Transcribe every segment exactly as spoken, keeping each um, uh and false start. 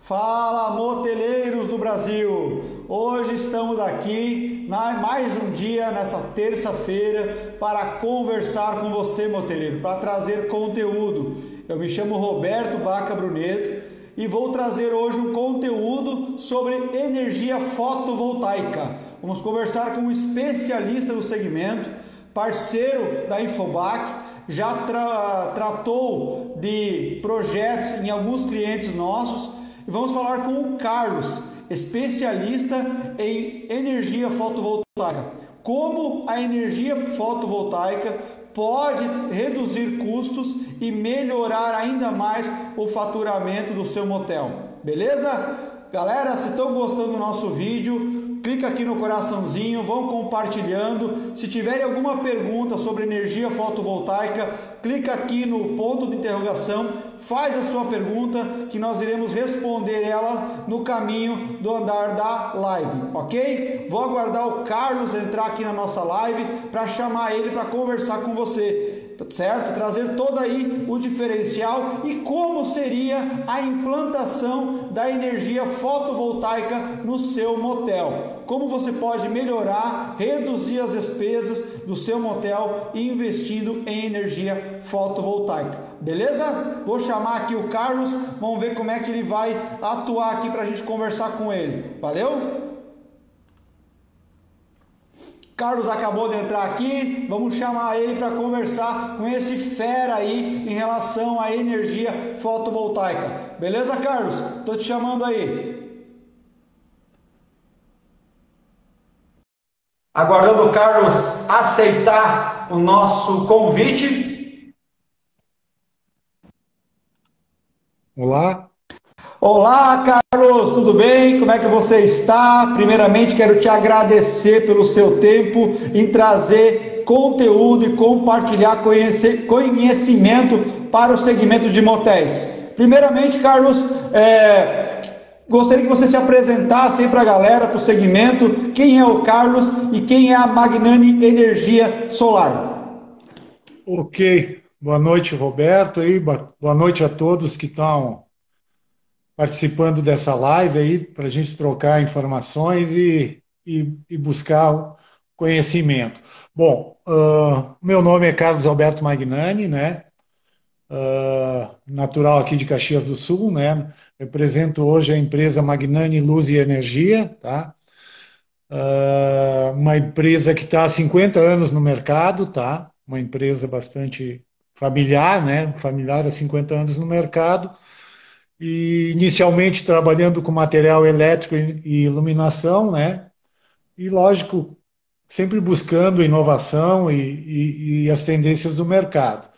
Fala, moteleiros do Brasil! Hoje estamos aqui, na, mais um dia, nessa terça-feira, para conversar com você, moteleiro, para trazer conteúdo. Eu me chamo Roberto Baca Bruneto e vou trazer hoje um conteúdo sobre energia fotovoltaica. Vamos conversar com um especialista do segmento, parceiro da Infobac, já tra tratou de projetos em alguns clientes nossos. E vamos falar com o Carlos, especialista em energia fotovoltaica. Como a energia fotovoltaica pode reduzir custos e melhorar ainda mais o faturamento do seu motel. Beleza? Galera, se estão gostando do nosso vídeo, clica aqui no coraçãozinho, vão compartilhando. Se tiverem alguma pergunta sobre energia fotovoltaica, clica aqui no ponto de interrogação, faz a sua pergunta que nós iremos responder ela no caminho do andar da live, ok? Vou aguardar o Carlos entrar aqui na nossa live para chamar ele para conversar com você, certo? Trazer todo aí o diferencial e como seria a implantação da energia fotovoltaica no seu motel. Como você pode melhorar, reduzir as despesas do seu motel investindo em energia fotovoltaica. Beleza? Vou chamar aqui o Carlos, vamos ver como é que ele vai atuar aqui para a gente conversar com ele. Valeu? Carlos acabou de entrar aqui, vamos chamar ele para conversar com esse fera aí em relação à energia fotovoltaica. Beleza, Carlos? Tô te chamando aí. Aguardando o Carlos aceitar o nosso convite. Olá. Olá, Carlos, tudo bem? Como é que você está? Primeiramente, quero te agradecer pelo seu tempo em trazer conteúdo e compartilhar conhecimento para o segmento de motéis. Primeiramente, Carlos, é, gostaria que você se apresentasse aí para a galera, para o segmento, quem é o Carlos e quem é a Magnani Energia Solar. Ok, boa noite, Roberto, aí, boa noite a todos que estão participando dessa live aí, para a gente trocar informações e, e, e buscar conhecimento. Bom, uh, meu nome é Carlos Alberto Magnani, né? Uh, natural aqui de Caxias do Sul, né? Represento hoje a empresa Magnani Luz e Energia, tá? Uh, uma empresa que está há cinquenta anos no mercado, tá? Uma empresa bastante familiar, né? Familiar há cinquenta anos no mercado. E inicialmente trabalhando com material elétrico e iluminação, né? E lógico, sempre buscando inovação e, e, e as tendências do mercado.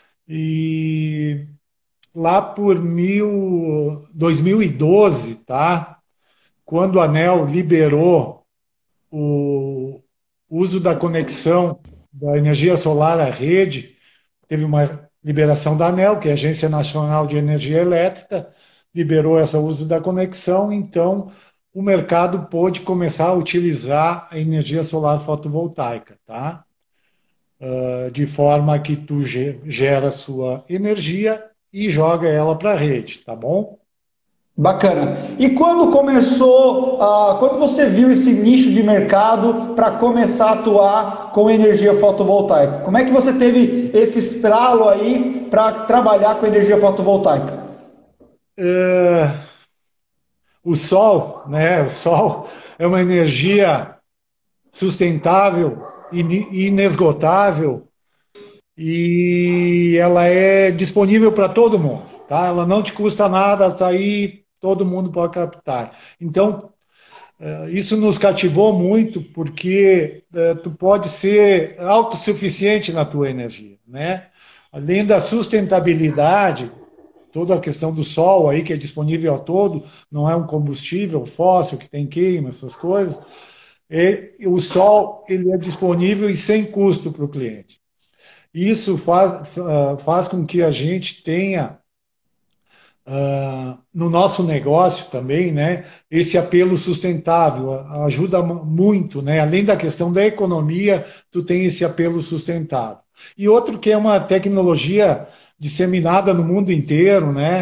E lá por mil, dois mil e doze, tá? Quando a ANEEL liberou o uso da conexão da energia solar à rede, teve uma liberação da ANEEL, que é a Agência Nacional de Energia Elétrica, liberou esse uso da conexão, então o mercado pôde começar a utilizar a energia solar fotovoltaica, tá? Uh, de forma que tu gera sua energia e joga ela para a rede, tá bom? Bacana. E quando começou, uh, quando você viu esse nicho de mercado para começar a atuar com energia fotovoltaica? Como é que você teve esse estralo aí para trabalhar com energia fotovoltaica? É, o sol, né? O sol é uma energia sustentável, inesgotável e ela é disponível para todo mundo, tá? Ela não te custa nada, tá aí. Todo mundo pode captar. Então, isso nos cativou muito, porque tu pode ser autossuficiente na tua energia, né? Além da sustentabilidade, toda a questão do sol aí, que é disponível a todo, não é um combustível fóssil que tem queima, essas coisas. E o sol, ele é disponível e sem custo para o cliente. Isso faz, faz com que a gente tenha Uh, no nosso negócio também, né, esse apelo sustentável ajuda muito, né, além da questão da economia, tu tem esse apelo sustentável. E outro que é uma tecnologia disseminada no mundo inteiro, né,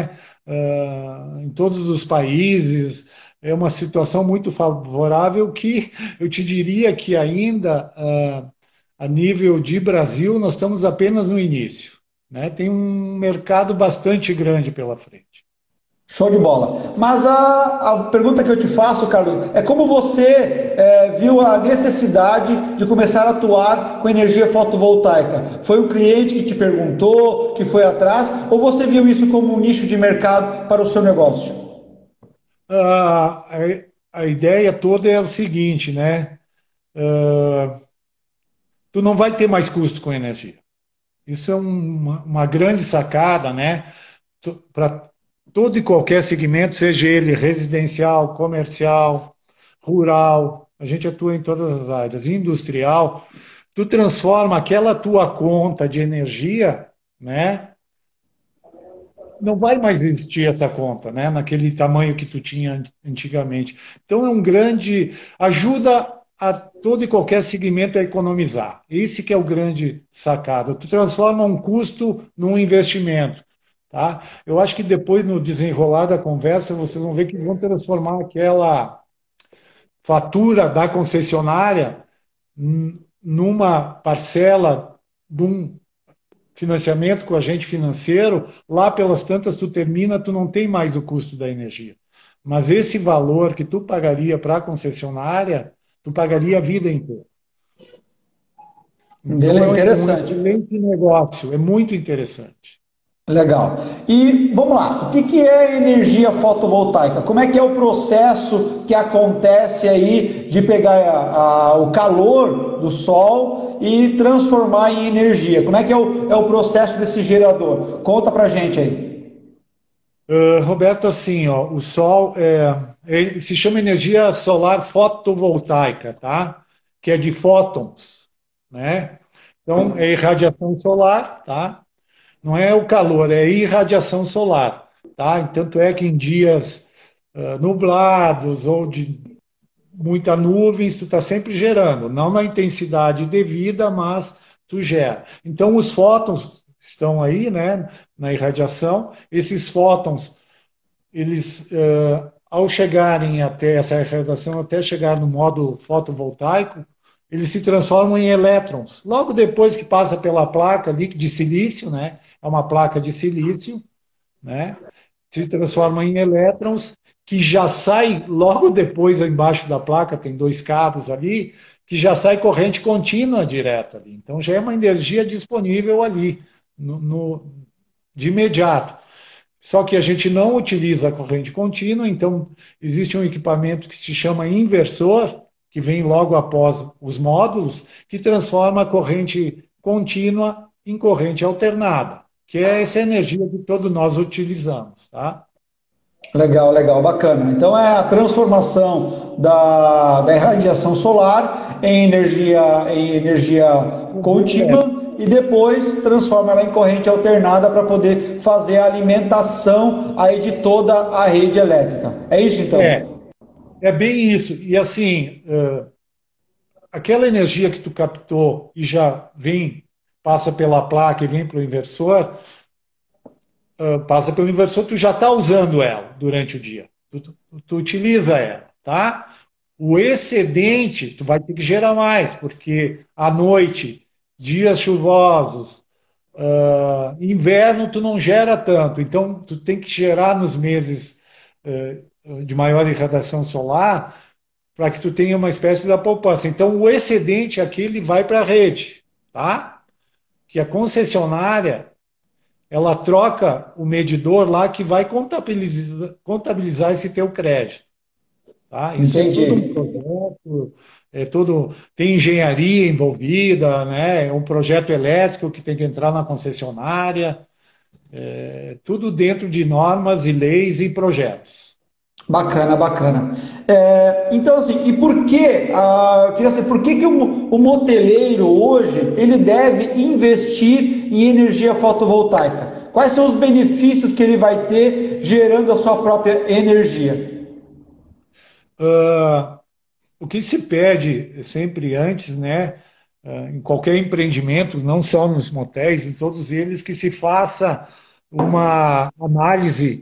uh, em todos os países. É uma situação muito favorável que eu te diria que ainda, uh, a nível de Brasil, nós estamos apenas no início, né? Tem um mercado bastante grande pela frente. Show de bola. Mas a, a pergunta que eu te faço, Carlos, é como você é, viu a necessidade de começar a atuar com energia fotovoltaica? Foi o cliente que te perguntou, que foi atrás, ou você viu isso como um nicho de mercado para o seu negócio? Ah, a, a ideia toda é o seguinte, né? Ah, tu não vai ter mais custo com energia. Isso é uma, uma grande sacada, né? Para todo e qualquer segmento, seja ele residencial, comercial, rural, a gente atua em todas as áreas, industrial, tu transforma aquela tua conta de energia, né? Não vai mais existir essa conta, né? Naquele tamanho que tu tinha antigamente. Então é um grande, ajuda a todo e qualquer segmento a economizar. Esse que é o grande sacada. Tu transforma um custo num investimento. Tá? Eu acho que depois, no desenrolar da conversa, vocês vão ver que vão transformar aquela fatura da concessionária numa parcela de um financiamento com agente financeiro. Lá pelas tantas tu termina, tu não tem mais o custo da energia. Mas esse valor que tu pagaria para a concessionária, tu pagaria a vida inteira. Então é um Interessante. excelente negócio, é muito interessante. Legal. E vamos lá, o que, que é energia fotovoltaica? Como é que é o processo que acontece aí de pegar a, a, o calor do sol e transformar em energia? Como é que é o, é o processo desse gerador? Conta pra gente aí. Uh, Roberto, assim, ó, o sol é, é, se chama energia solar fotovoltaica, tá? Que é de fótons, né? Então, é irradiação solar, tá? Não é o calor, é irradiação solar, tá? Tanto é que em dias uh, nublados ou de muita nuvens, tu está sempre gerando, não na intensidade devida, mas tu gera. Então, os fótons estão aí, né, na irradiação. Esses fótons, eles, uh, ao chegarem até essa irradiação, até chegar no modo fotovoltaico, eles se transformam em elétrons. Logo depois que passa pela placa ali de silício, né? É uma placa de silício, né? Se transforma em elétrons, que já sai logo depois, embaixo da placa, tem dois cabos ali, que já sai corrente contínua direto ali. Então já é uma energia disponível ali, no, no, de imediato. Só que a gente não utiliza a corrente contínua, então existe um equipamento que se chama inversor, que vem logo após os módulos, que transforma a corrente contínua em corrente alternada, que é essa energia que todos nós utilizamos, tá? Legal, legal, bacana. Então é a transformação da, da irradiação solar em energia, em energia contínua e depois transforma ela em corrente alternada para poder fazer a alimentação aí de toda a rede elétrica. É isso então? É, é bem isso. E assim, uh, aquela energia que tu captou e já vem, passa pela placa e vem para o inversor, uh, passa pelo inversor, tu já está usando ela durante o dia. Tu, tu, tu utiliza ela, tá? O excedente, tu vai ter que gerar mais, porque à noite, dias chuvosos, uh, inverno, tu não gera tanto. Então, tu tem que gerar nos meses uh, de maior irradiação solar para que tu tenha uma espécie da poupança. Então, o excedente aqui, ele vai para a rede, tá? Que a concessionária, ela troca o medidor lá que vai contabilizar, contabilizar esse teu crédito. Tá? Isso Entendi. é tudo um projeto, é tudo, tem engenharia envolvida, né? É um projeto elétrico que tem que entrar na concessionária, é, tudo dentro de normas e leis e projetos. Bacana, bacana. É, então, assim, e por que, ah, eu queria saber, por que, que o, o moteleiro hoje ele deve investir em energia fotovoltaica? Quais são os benefícios que ele vai ter gerando a sua própria energia? Uh, o que se pede sempre antes, né, uh, em qualquer empreendimento, não só nos motéis, em todos eles, que se faça uma análise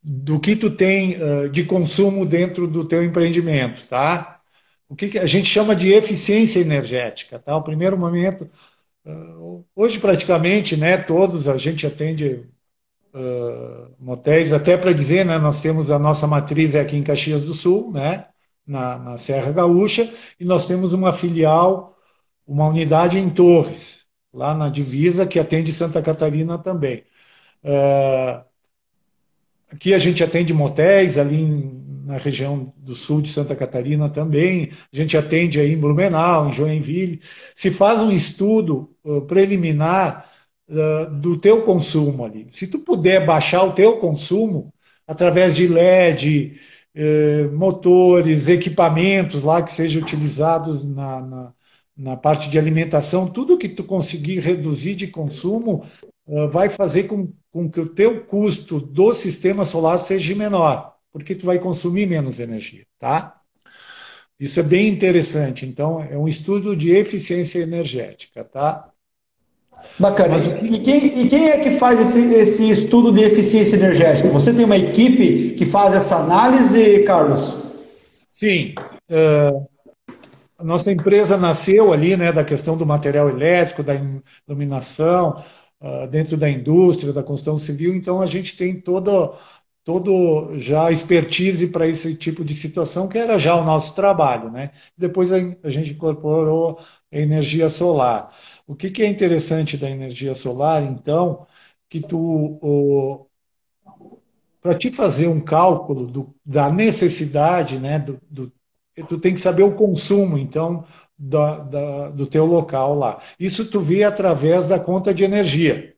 do que tu tem uh, de consumo dentro do teu empreendimento, tá? O que, que a gente chama de eficiência energética, tá? O primeiro momento, uh, hoje praticamente, né, todos a gente atende uh, motéis, até para dizer, né, nós temos a nossa matriz é aqui em Caxias do Sul, né, na, na Serra Gaúcha, e nós temos uma filial, uma unidade em Torres, lá na divisa, que atende Santa Catarina também. Uh, Aqui a gente atende motéis, ali em, na região do sul de Santa Catarina também, a gente atende aí em Blumenau, em Joinville. Se faz um estudo uh, preliminar uh, do teu consumo ali. Se tu puder baixar o teu consumo através de L E D, uh, motores, equipamentos lá que sejam utilizados na, na, na parte de alimentação, tudo que tu conseguir reduzir de consumo uh, vai fazer com com que o teu custo do sistema solar seja menor, porque tu vai consumir menos energia, tá? Isso é bem interessante. Então, é um estudo de eficiência energética, tá? Bacana. Mas, e, quem, e quem é que faz esse, esse estudo de eficiência energética? Você tem uma equipe que faz essa análise, Carlos? Sim. Uh, a nossa empresa nasceu ali, né, da questão do material elétrico, da iluminação, dentro da indústria, da construção civil, então a gente tem todo, todo já expertise para esse tipo de situação, que era já o nosso trabalho, né? Depois a, a gente incorporou a energia solar. O que, que é interessante da energia solar, então, que tu, para te fazer um cálculo do, da necessidade, né, do, do, tu tem que saber o consumo, então, Da, da, do teu local lá. Isso tu vê através da conta de energia.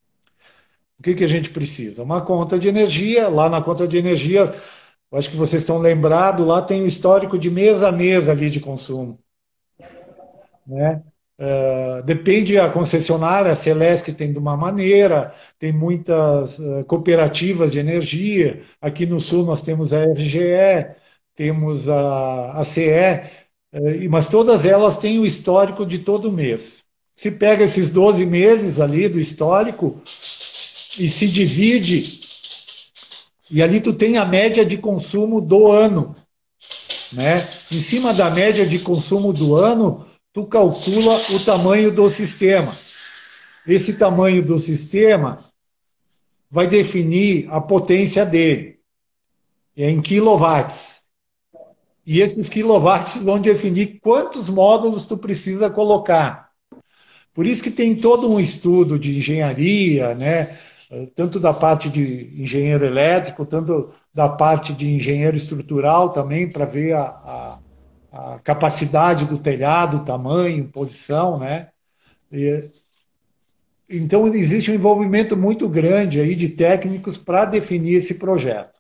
O que, que a gente precisa? Uma conta de energia. Lá na conta de energia, acho que vocês estão lembrados, lá tem o histórico de mês a mês ali de consumo. Né? Uh, depende a concessionária, a Celesc tem de uma maneira, tem muitas uh, cooperativas de energia. Aqui no Sul nós temos a R G E, temos a, a C E, mas todas elas têm o histórico de todo mês. Se pega esses doze meses ali do histórico e se divide, e ali tu tem a média de consumo do ano. Né? Em cima da média de consumo do ano, tu calcula o tamanho do sistema. Esse tamanho do sistema vai definir a potência dele. É em quilowatts. E esses quilowatts vão definir quantos módulos tu precisa colocar. Por isso que tem todo um estudo de engenharia, né? Tanto da parte de engenheiro elétrico, tanto da parte de engenheiro estrutural também, para ver a, a, a capacidade do telhado, tamanho, posição, né? E, então, existe um envolvimento muito grande aí de técnicos para definir esse projeto.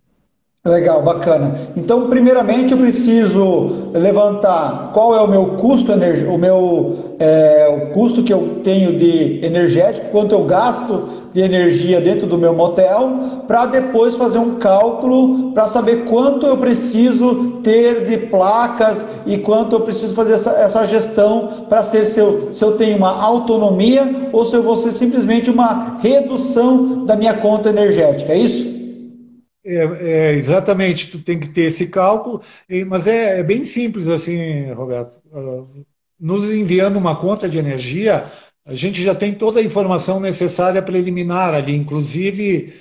Legal, bacana. Então, primeiramente, eu preciso levantar qual é o meu custo, o meu é, o custo que eu tenho de energético, quanto eu gasto de energia dentro do meu motel, para depois fazer um cálculo para saber quanto eu preciso ter de placas e quanto eu preciso fazer essa, essa gestão para ser se eu, se eu tenho uma autonomia ou se eu vou ser simplesmente uma redução da minha conta energética. É isso? É, é, exatamente, tu tem que ter esse cálculo, mas é, é bem simples assim, Roberto. Uh, nos enviando uma conta de energia, a gente já tem toda a informação necessária preliminar ali, inclusive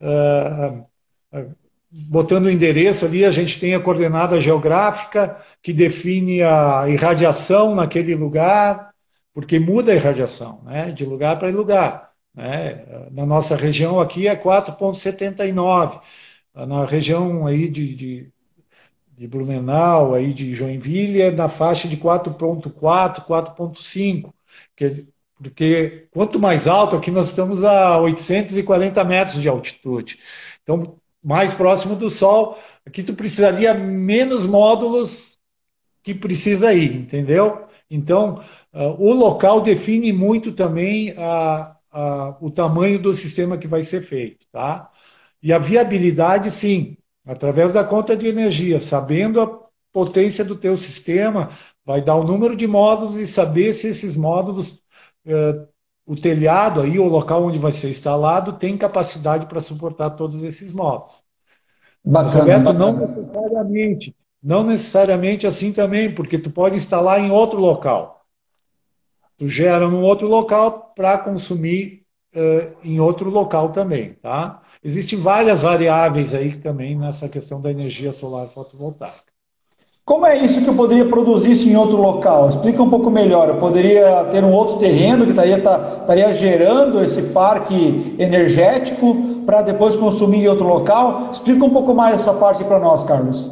uh, uh, botando o endereço ali, a gente tem a coordenada geográfica que define a irradiação naquele lugar, porque muda a irradiação, né, de lugar para lugar. Né? Na nossa região aqui é quatro ponto setenta e nove. Na região aí de, de, de Blumenau, aí de Joinville, é na faixa de quatro ponto quatro, quatro ponto cinco, que, porque quanto mais alto, aqui nós estamos a oitocentos e quarenta metros de altitude. Então, mais próximo do Sol, aqui tu precisaria menos módulos que precisa ir, entendeu? Então, uh, o local define muito também a, a, o tamanho do sistema que vai ser feito, tá? E a viabilidade, sim, através da conta de energia, sabendo a potência do teu sistema, vai dar o número de módulos e saber se esses módulos uh, o telhado aí, o local onde vai ser instalado, tem capacidade para suportar todos esses módulos. Mas, Bacana, Roberto, não bacana. necessariamente, não necessariamente assim também, porque tu pode instalar em outro local. Tu gera num outro local para consumir uh, em outro local também, tá? Existem várias variáveis aí também nessa questão da energia solar fotovoltaica. Como é isso que eu poderia produzir isso em outro local? Explica um pouco melhor. Eu poderia ter um outro terreno que estaria, tá- estaria gerando esse parque energético para depois consumir em outro local? Explica um pouco mais essa parte para nós, Carlos.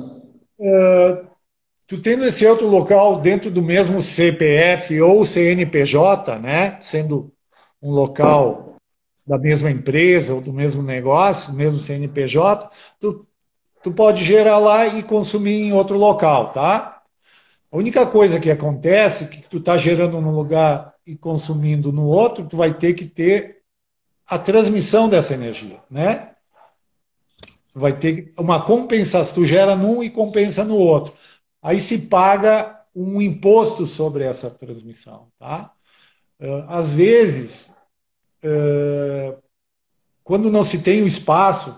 Tu tendo esse outro local dentro do mesmo C P F ou C N P J, né, sendo um local da mesma empresa ou do mesmo negócio, mesmo C N P J, tu, tu pode gerar lá e consumir em outro local, tá? A única coisa que acontece é que tu está gerando num lugar e consumindo no outro, tu vai ter que ter a transmissão dessa energia, né? Tu vai ter uma compensação, tu gera num e compensa no outro. Aí se paga um imposto sobre essa transmissão, tá? Às vezes, quando não se tem o espaço,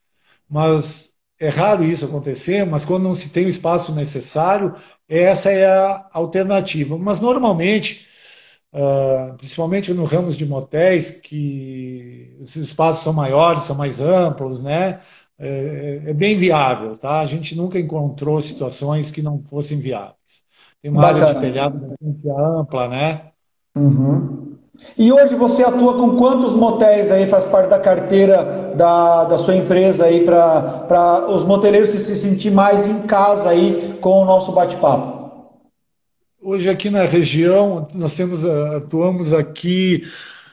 mas é raro isso acontecer, mas quando não se tem o espaço necessário, essa é a alternativa. Mas normalmente, uh, principalmente no ramos de motéis, que os espaços são maiores, são mais amplos, né? É, é bem viável, tá? A gente nunca encontrou situações que não fossem viáveis. Tem uma área de Bacana. telhado bastante ampla, né? Uhum. E hoje você atua com quantos motéis aí, faz parte da carteira da, da sua empresa aí, para os moteleiros se, se sentir mais em casa aí com o nosso bate-papo? Hoje aqui na região, nós temos, ah, atuamos aqui.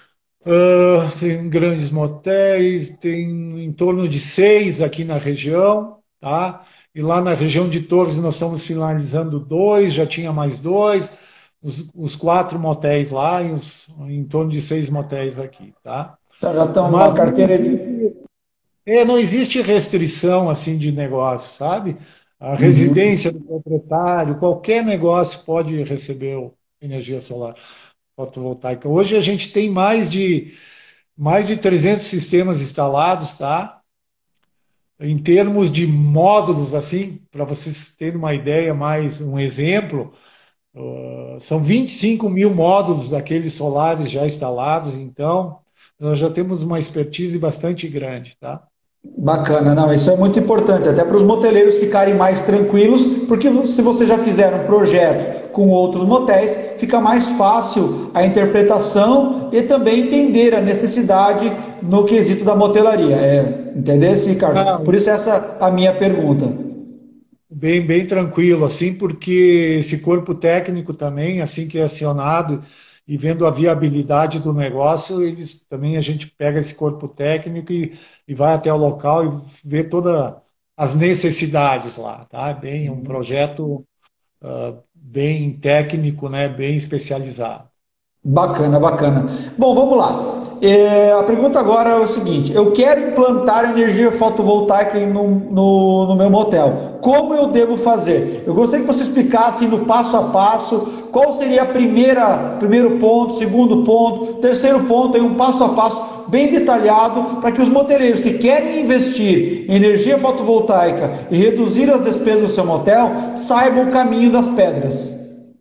Uh, tem grandes motéis, tem em torno de seis aqui na região, tá? E lá na região de Torres nós estamos finalizando dois, já tinha mais dois, os, os quatro motéis lá e os, em torno de seis motéis aqui, tá? Já já estão numa Mas não carteira existe, de. é, não existe restrição assim de negócio, sabe? A Uhum. residência do proprietário, qualquer negócio pode receber o- energia solar fotovoltaica. Hoje a gente tem mais de mais de trezentos sistemas instalados, tá? Em termos de módulos, assim, para vocês terem uma ideia, mais um exemplo, uh, são vinte e cinco mil módulos daqueles solares já instalados, então nós já temos uma expertise bastante grande, tá? Bacana, não, isso é muito importante, até para os moteleiros ficarem mais tranquilos, porque se você já fizer um projeto com outros motéis, fica mais fácil a interpretação e também entender a necessidade no quesito da motelaria. É, entender, sim, Carlos? Por Não, isso essa é a minha pergunta. bem, bem tranquilo, assim, porque esse corpo técnico também, assim que é acionado e vendo a viabilidade do negócio, eles também a gente pega esse corpo técnico e, e vai até o local e vê todas as necessidades lá, tá? Bem, um projeto uh, bem técnico, né? Bem especializado. Bacana, bacana. Bom, vamos lá. É, a pergunta agora é o seguinte: eu quero implantar energia fotovoltaica no, no, no meu motel. Como eu devo fazer? Eu gostaria que você explicasse no passo a passo qual seria a primeira, primeiro ponto, segundo ponto, terceiro ponto, aí um passo a passo bem detalhado para que os moteleiros que querem investir em energia fotovoltaica e reduzir as despesas do seu motel saibam o caminho das pedras.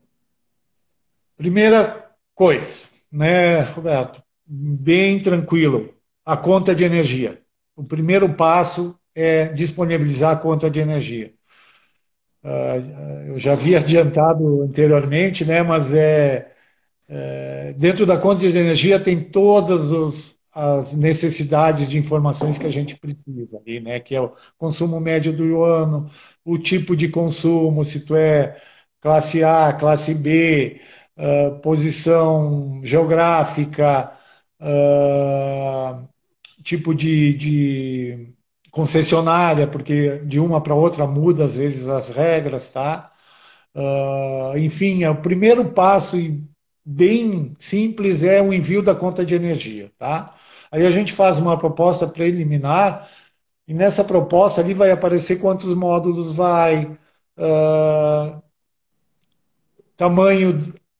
Primeira coisa, né, Roberto? Bem tranquilo. A conta de energia. O primeiro passo é disponibilizar a conta de energia. Uh, eu já havia adiantado anteriormente, né, mas é, é dentro da conta de energia tem todas os, as necessidades de informações que a gente precisa ali, né, que é o consumo médio do ano, o tipo de consumo, se tu é classe A, classe B, uh, posição geográfica, uh, tipo de, de concessionária, porque de uma para outra muda às vezes as regras, tá? Uh, enfim, é o primeiro passo e bem simples é o envio da conta de energia, tá? Aí a gente faz uma proposta preliminar e nessa proposta ali vai aparecer quantos módulos vai, uh, tamanho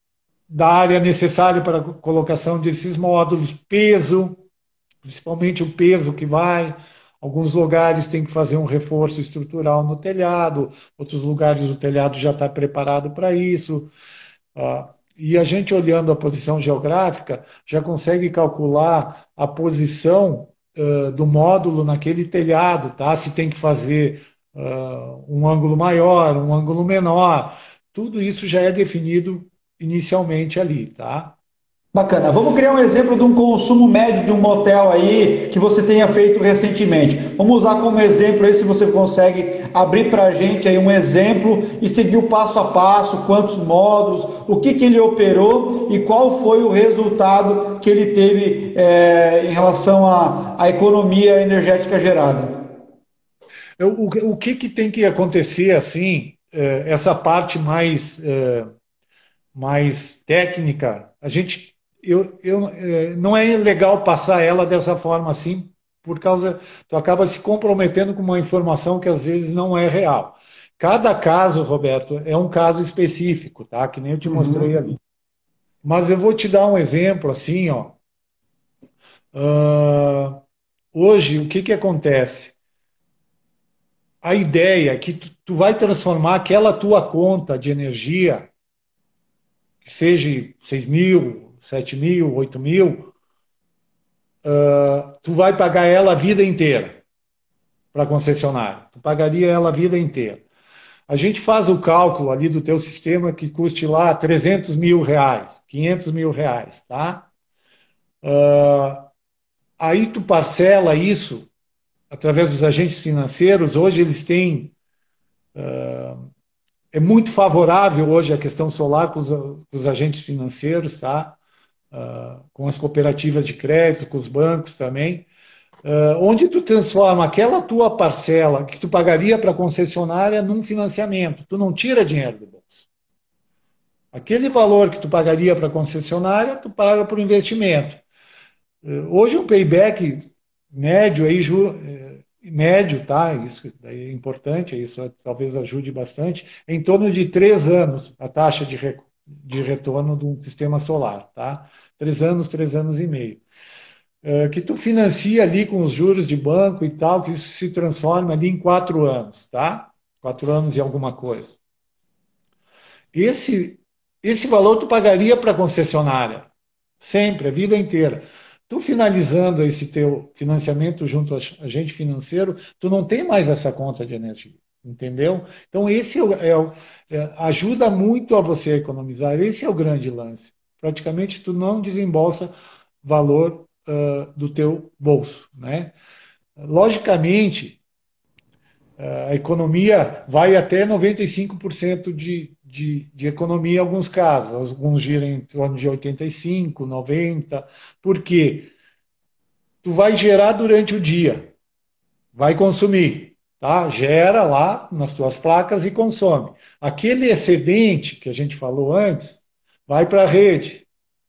da área necessária para a colocação desses módulos, peso, principalmente o peso que vai. Alguns lugares tem que fazer um reforço estrutural no telhado, outros lugares o telhado já está preparado para isso. Ah, e a gente, olhando a posição geográfica, já consegue calcular a posição uh, do módulo naquele telhado, tá? Se tem que fazer uh, um ângulo maior, um ângulo menor. Tudo isso já é definido inicialmente ali, tá? Bacana. Vamos criar um exemplo de um consumo médio de um motel aí que você tenha feito recentemente. Vamos usar como exemplo aí, se você consegue abrir para a gente aí um exemplo e seguir o passo a passo, quantos módulos, o que, que ele operou e qual foi o resultado que ele teve é, em relação à, à economia energética gerada. Eu, o, o que, que tem que acontecer assim, eh, essa parte mais, eh, mais técnica, a gente eu, eu, eh, não é legal passar ela dessa forma assim, por causa, tu acaba se comprometendo com uma informação que às vezes não é real. Cada caso, Roberto, é um caso específico, tá? Que nem eu te mostrei Uhum. ali. Mas eu vou te dar um exemplo assim, ó. Uh, hoje, o que que acontece? A ideia é que tu, tu vai transformar aquela tua conta de energia, que seja seis mil, sete mil, oito mil, tu vai pagar ela a vida inteira para a concessionária. Tu pagaria ela a vida inteira. A gente faz o cálculo ali do teu sistema que custe lá trezentos mil reais, quinhentos mil reais, tá? Uh, aí tu parcela isso através dos agentes financeiros. Hoje eles têm... Uh, é muito favorável hoje a questão solar com os, com os agentes financeiros, tá? Uh, com as cooperativas de crédito, com os bancos também. Uh, onde tu transforma aquela tua parcela que tu pagaria para a concessionária num financiamento. Tu não tira dinheiro do bolso. Aquele valor que tu pagaria para a concessionária, tu paga por investimento. Uh, hoje um payback médio, aí, ju, uh, médio, tá? Isso é importante, isso talvez ajude bastante, é em torno de três anos a taxa de, re, de retorno de um sistema solar, tá? Três anos, três anos e meio. Que tu financia ali com os juros de banco e tal, que isso se transforma ali em quatro anos, tá? Quatro anos e alguma coisa. Esse, esse valor tu pagaria para a concessionária, sempre, a vida inteira. Tu finalizando esse teu financiamento junto a agente financeiro, tu não tem mais essa conta de energia, entendeu? Então esse é, é, é, ajuda muito a você economizar, esse é o grande lance. Praticamente tu não desembolsa valor Uh, do teu bolso, né? Logicamente, uh, a economia vai até noventa e cinco por cento de, de, de economia em alguns casos, alguns giram em torno de oitenta e cinco por cento, noventa por cento. Por quê? Tu vai gerar durante o dia, vai consumir, tá? Gera lá nas tuas placas e consome. Aquele excedente que a gente falou antes, vai para a rede.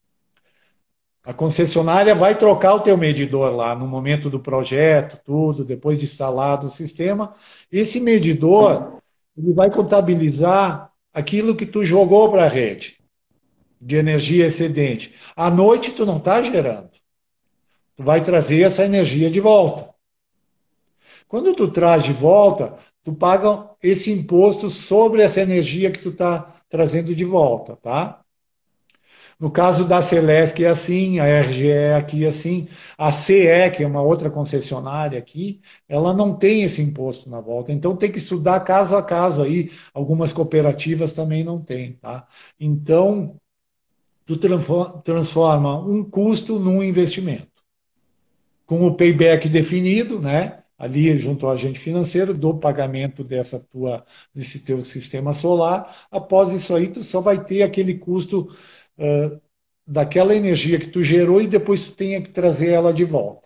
A concessionária vai trocar o teu medidor lá no momento do projeto, tudo, depois de instalado o sistema. Esse medidor, ele vai contabilizar aquilo que tu jogou para a rede de energia excedente. À noite tu não está gerando. Tu vai trazer essa energia de volta. Quando tu traz de volta, tu paga esse imposto sobre essa energia que tu está trazendo de volta, tá? No caso da Celesc é assim, a R G E aqui é assim, a C E, que é uma outra concessionária aqui, ela não tem esse imposto na volta. Então tem que estudar caso a caso aí. Algumas cooperativas também não têm, tá? Então, tu transforma um custo num investimento. Com o payback definido, né? Ali junto ao agente financeiro, do pagamento dessa tua, desse teu sistema solar. Após isso aí, tu só vai ter aquele custo Uh, daquela energia que tu gerou e depois tu tenha que trazer ela de volta.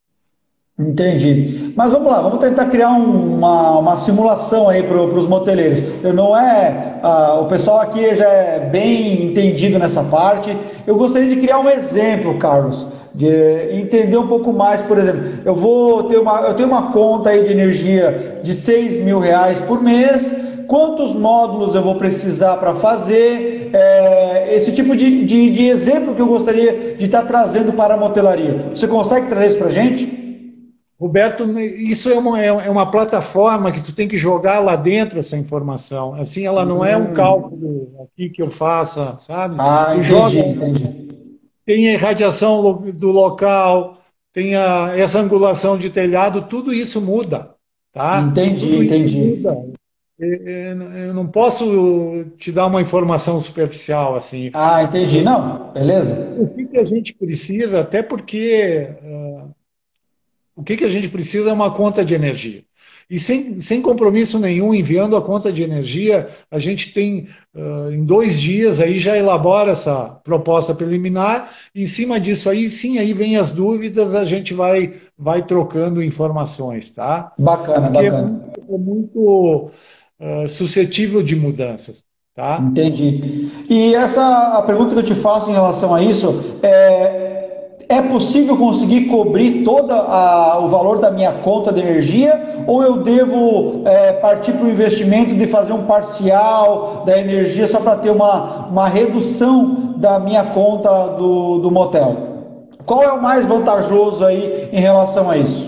Entendi. Mas vamos lá, vamos tentar criar um- uma, uma simulação aí para os moteleiros. Eu não é, ah, o pessoal aqui já é bem entendido nessa parte. Eu gostaria de criar um exemplo, Carlos, de entender um pouco mais. Por exemplo, eu vou ter uma, eu tenho uma conta aí de energia de seis mil reais por mês. quantos módulos eu vou precisar para fazer, é, esse tipo de, de, de exemplo que eu gostaria de estar trazendo para a motelaria. Você consegue trazer isso para a gente? Roberto, isso é uma, é uma plataforma que tu tem que jogar lá dentro essa informação. Assim, ela não é um Hum. cálculo aqui que eu faça, sabe? Ah, Tu entendi, joga, entendi. tem a radiação lo- do local, tem a, essa angulação de telhado, tudo isso muda, tá? Entendi, Tudo isso entendi. muda. É, é, Eu não posso te dar uma informação superficial assim. Ah, entendi. Não, beleza. O que que a gente precisa, até porque o que que a gente precisa é uma conta de energia. E sem, sem compromisso nenhum, enviando a conta de energia, a gente tem, uh, em dois dias, aí já elabora essa proposta preliminar. Em cima disso aí, sim, aí vem as dúvidas, a gente vai, vai trocando informações, tá? Bacana, Porque é bacana. muito, é muito uh, suscetível de mudanças, tá? Entendi. E essa a pergunta que eu te faço em relação a isso é: é possível conseguir cobrir todo o valor da minha conta de energia ou eu devo é, partir para o investimento de fazer um parcial da energia só para ter uma, uma redução da minha conta do, do motel? Qual é o mais vantajoso aí em relação a isso?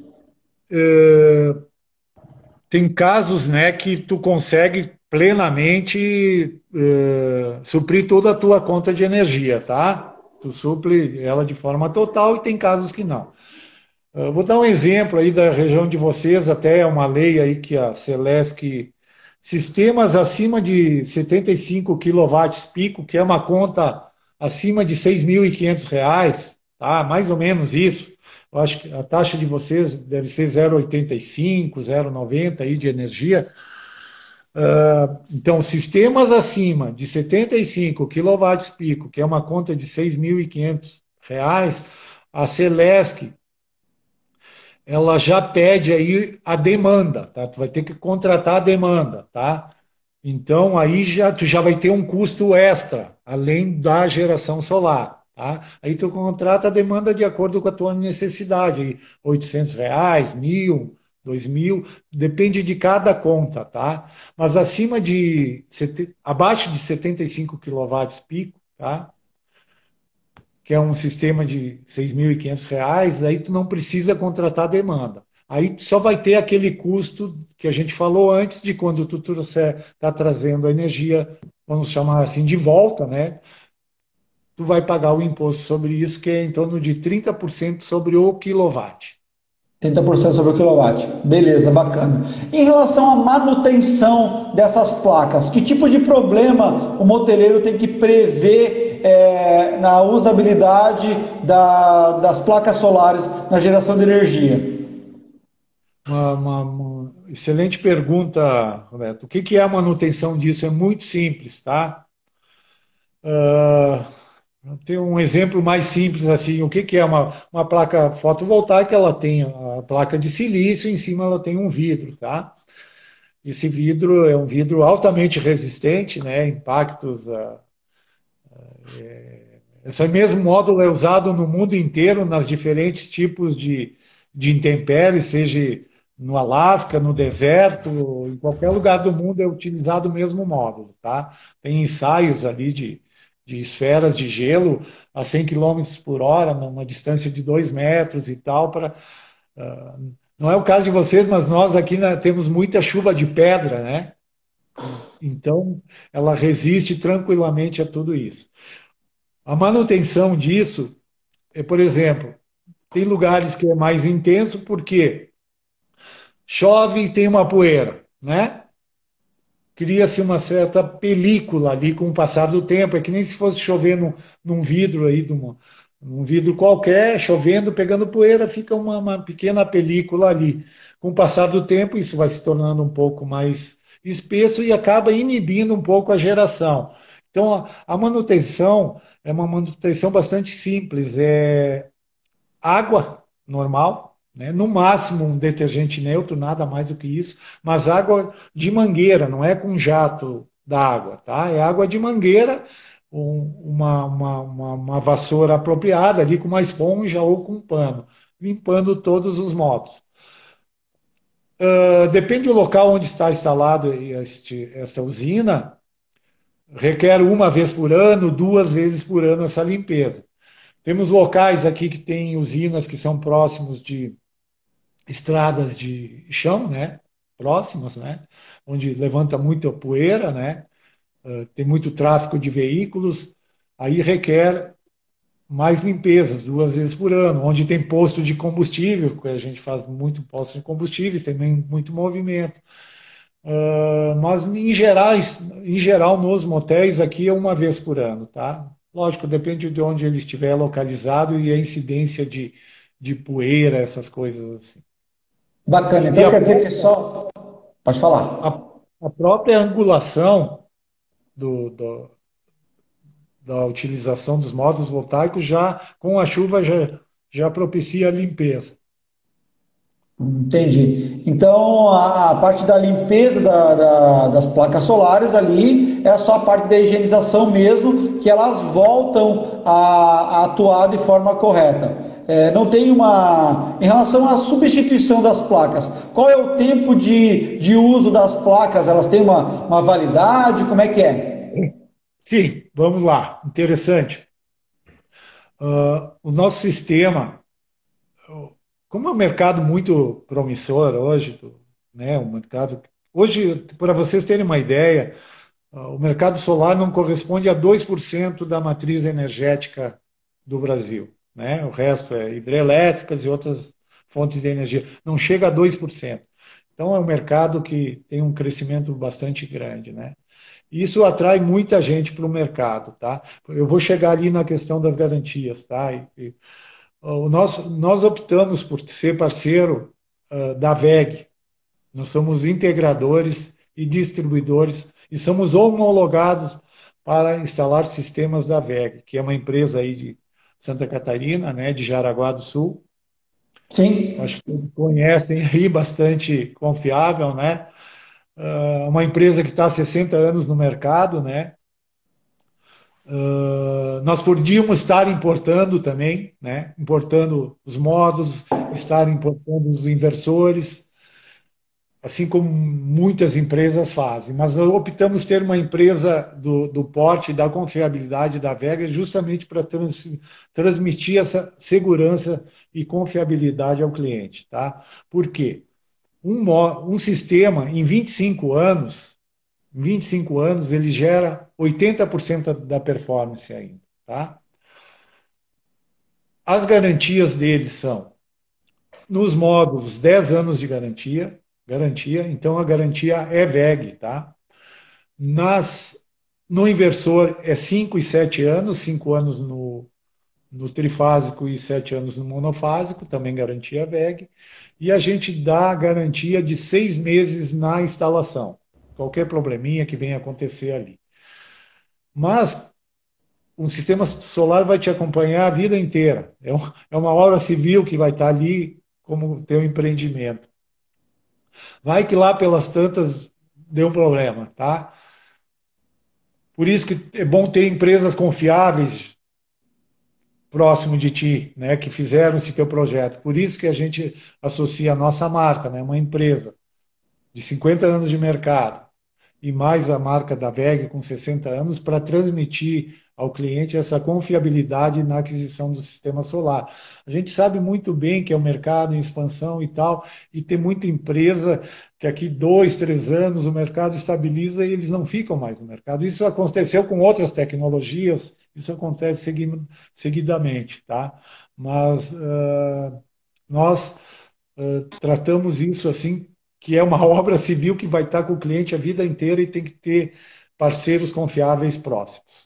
Uh, Tem casos, né, que tu consegue plenamente eh, suprir toda a tua conta de energia, tá? Tu supre ela de forma total e tem casos que não. Eu vou dar um exemplo aí da região de vocês, até é uma lei aí que a Celesc, sistemas acima de setenta e cinco quilowatts pico, que é uma conta acima de seis mil e quinhentos reais, tá? Mais ou menos isso. Eu acho que a taxa de vocês deve ser zero vírgula oitenta e cinco, zero vírgula noventa aí de energia. Então, sistemas acima de setenta e cinco quilowatts pico, que é uma conta de seis mil e quinhentos reais, a Celesc ela já pede aí a demanda, tá? Tu vai ter que contratar a demanda, tá? Então aí já tu já vai ter um custo extra, além da geração solar, tá? Aí tu contrata a demanda de acordo com a tua necessidade, aí, oitocentos reais, mil, dois mil, depende de cada conta, tá? Mas acima de, sete- abaixo de setenta e cinco quilowatts pico, tá? Que é um sistema de seis mil e quinhentos reais, aí tu não precisa contratar demanda. Aí tu só vai ter aquele custo que a gente falou antes de quando tu trouxer, está trazendo a energia, vamos chamar assim, de volta, né? Tu vai pagar o imposto sobre isso, que é em torno de trinta por cento sobre o quilowatt. trinta por cento sobre o quilowatt. Beleza, bacana. Em relação à manutenção dessas placas, que tipo de problema o moteleiro tem que prever é, na usabilidade da, das placas solares na geração de energia? Uma, uma- uma excelente pergunta, Roberto. O que que é a manutenção disso? É muito simples, tá? Ah, Tem um exemplo mais simples assim. O que que é uma, uma placa fotovoltaica? Ela tem a placa de silício, em cima ela tem um vidro, tá? Esse vidro é um vidro altamente resistente, né? Impactos. ah, Esse mesmo módulo é usado no mundo inteiro, nas diferentes tipos de, de intempéries, seja no Alasca, no deserto, em qualquer lugar do mundo é utilizado o mesmo módulo, tá? Tem ensaios ali de, de esferas de gelo a cem quilômetros por hora, numa distância de dois metros e tal, para não é o caso de vocês, mas nós aqui né, temos muita chuva de pedra, né? Então, ela resiste tranquilamente a tudo isso. A manutenção disso é, por exemplo, tem lugares que é mais intenso porque chove e tem uma poeira, né? Cria-se uma certa película ali com o passar do tempo. É que nem se fosse chover num, num vidro aí, de uma- num vidro qualquer, chovendo, pegando poeira, fica uma, uma pequena película ali. Com o passar do tempo, isso vai se tornando um pouco mais espesso e acaba inibindo um pouco a geração. Então, a, a manutenção é uma manutenção bastante simples. É água normal, né? No máximo um detergente neutro, nada mais do que isso, mas água de mangueira, não é com jato da água, tá? É água de mangueira, um- uma, uma, uma, uma vassoura apropriada ali com uma esponja ou com um pano, limpando todos os módulos. Uh, depende do local onde está instalado este, esta usina, requer uma vez por ano, duas vezes por ano essa limpeza. Temos locais aqui que têm usinas que são próximos de estradas de chão, né? Próximas, né? Onde levanta muita poeira, né? Uh, tem muito tráfego de veículos, aí requer mais limpezas, duas vezes por ano, onde tem posto de combustível, que a gente faz muito posto de combustíveis, tem muito movimento. Uh, mas em geral, em geral, nos motéis aqui é uma vez por ano, tá? Lógico, depende de onde ele estiver localizado e a incidência de, de poeira, essas coisas assim. Bacana. E Então a, quer dizer que só. Pode falar. a, a própria angulação do, do, da utilização dos módulos voltaicos já, com a chuva, já, já propicia a limpeza. Entendi. Então, a, a parte da limpeza da- da- das placas solares ali é só a parte da higienização mesmo, que elas voltam a, a atuar de forma correta. É, não tem uma. Em relação à substituição das placas, qual é o tempo de, de uso das placas? Elas têm uma, uma validade? Como é que é? Sim, vamos lá. Interessante. Uh, o nosso sistema, como é um mercado muito promissor hoje, né, um mercado. Hoje, para vocês terem uma ideia, uh, o mercado solar não corresponde a dois por cento da matriz energética do Brasil. Né? O resto é hidrelétricas e outras fontes de energia. Não chega a dois por cento. Então, é um mercado que tem um crescimento bastante grande. Né? Isso atrai muita gente para o mercado, tá? Eu vou chegar ali na questão das garantias, tá? E, e, o nosso, nós optamos por ser parceiro uh, da V E G. Nós somos integradores e distribuidores e somos homologados para instalar sistemas da V E G, que é uma empresa aí de Santa Catarina, né, de Jaraguá do Sul. Sim. Acho que todos conhecem aí, bastante confiável, né? Uh, uma empresa que está há sessenta anos no mercado, né? Uh, nós podíamos estar importando também, né? Importando os módulos, estar importando os inversores, assim como muitas empresas fazem. Mas nós optamos ter uma empresa do, do porte e da confiabilidade da Vega justamente para trans, transmitir essa segurança e confiabilidade ao cliente. Tá? Por quê? Um, um sistema, em vinte e cinco anos, em vinte e cinco anos, ele gera oitenta por cento da performance ainda. Tá? As garantias deles são, nos módulos, dez anos de garantia, garantia, então a garantia é V E G, tá? Nas, no inversor é cinco e sete anos, cinco anos no, no trifásico e sete anos no monofásico, também garantia V E G, e a gente dá a garantia de seis meses na instalação, qualquer probleminha que venha acontecer ali. Mas um sistema solar vai te acompanhar a vida inteira. É, um, é uma obra civil que vai estar ali como teu empreendimento. Vai que lá pelas tantas deu um problema, tá? Por isso que é bom ter empresas confiáveis próximo de ti, né, que fizeram esse teu projeto. Por isso que a gente associa a nossa marca, né, uma empresa de cinquenta anos de mercado e mais a marca da V E G com sessenta anos para transmitir ao cliente essa confiabilidade na aquisição do sistema solar. A gente sabe muito bem que é um mercado em expansão e tal, e tem muita empresa que aqui dois, três anos o mercado estabiliza e eles não ficam mais no mercado. Isso aconteceu com outras tecnologias, isso acontece seguidamente, tá? Mas uh, nós uh, tratamos isso assim, que é uma obra civil que vai estar com o cliente a vida inteira e tem que ter parceiros confiáveis próximos.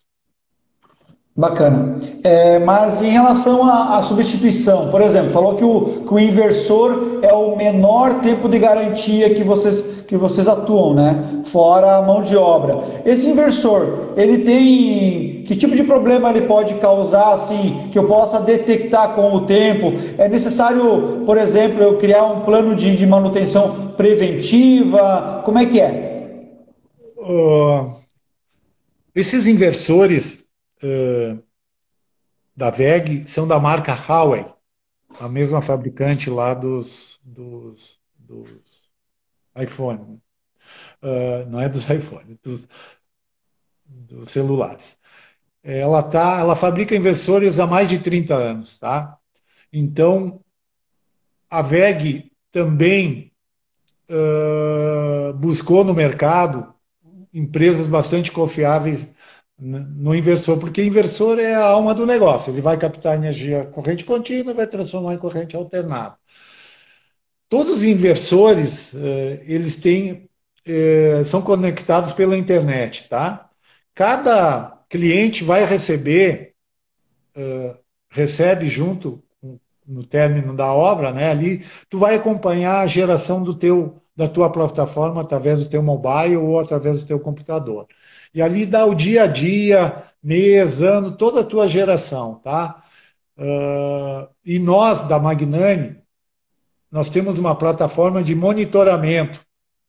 Bacana. É, mas em relação à, à substituição, por exemplo, falou que o, que o inversor é o menor tempo de garantia que vocês, que vocês atuam, né? Fora a mão de obra. Esse inversor, ele tem. Que tipo de problema ele pode causar, assim, que eu possa detectar com o tempo? É necessário, por exemplo, eu criar um plano de, de manutenção preventiva? Como é que é? Uh, esses inversores uh, da V E G são da marca Huawei, a mesma fabricante lá dos, dos, dos iPhone. Uh, não é dos iPhones, dos, dos celulares. Ela, tá, ela fabrica inversores há mais de trinta anos, tá? Então, a V E G também uh, buscou no mercado empresas bastante confiáveis no inversor, porque inversor é a alma do negócio. Ele vai captar energia corrente contínua e vai transformar em corrente alternada. Todos os inversores, uh, eles têm, uh, são conectados pela internet, tá? Cada cliente vai receber, uh, recebe junto no término da obra, né, ali, tu vai acompanhar a geração do teu, da tua plataforma através do teu mobile ou através do teu computador. E ali dá o dia a dia, mês, ano, toda a tua geração, tá? Uh, e nós, da Magnani, nós temos uma plataforma de monitoramento,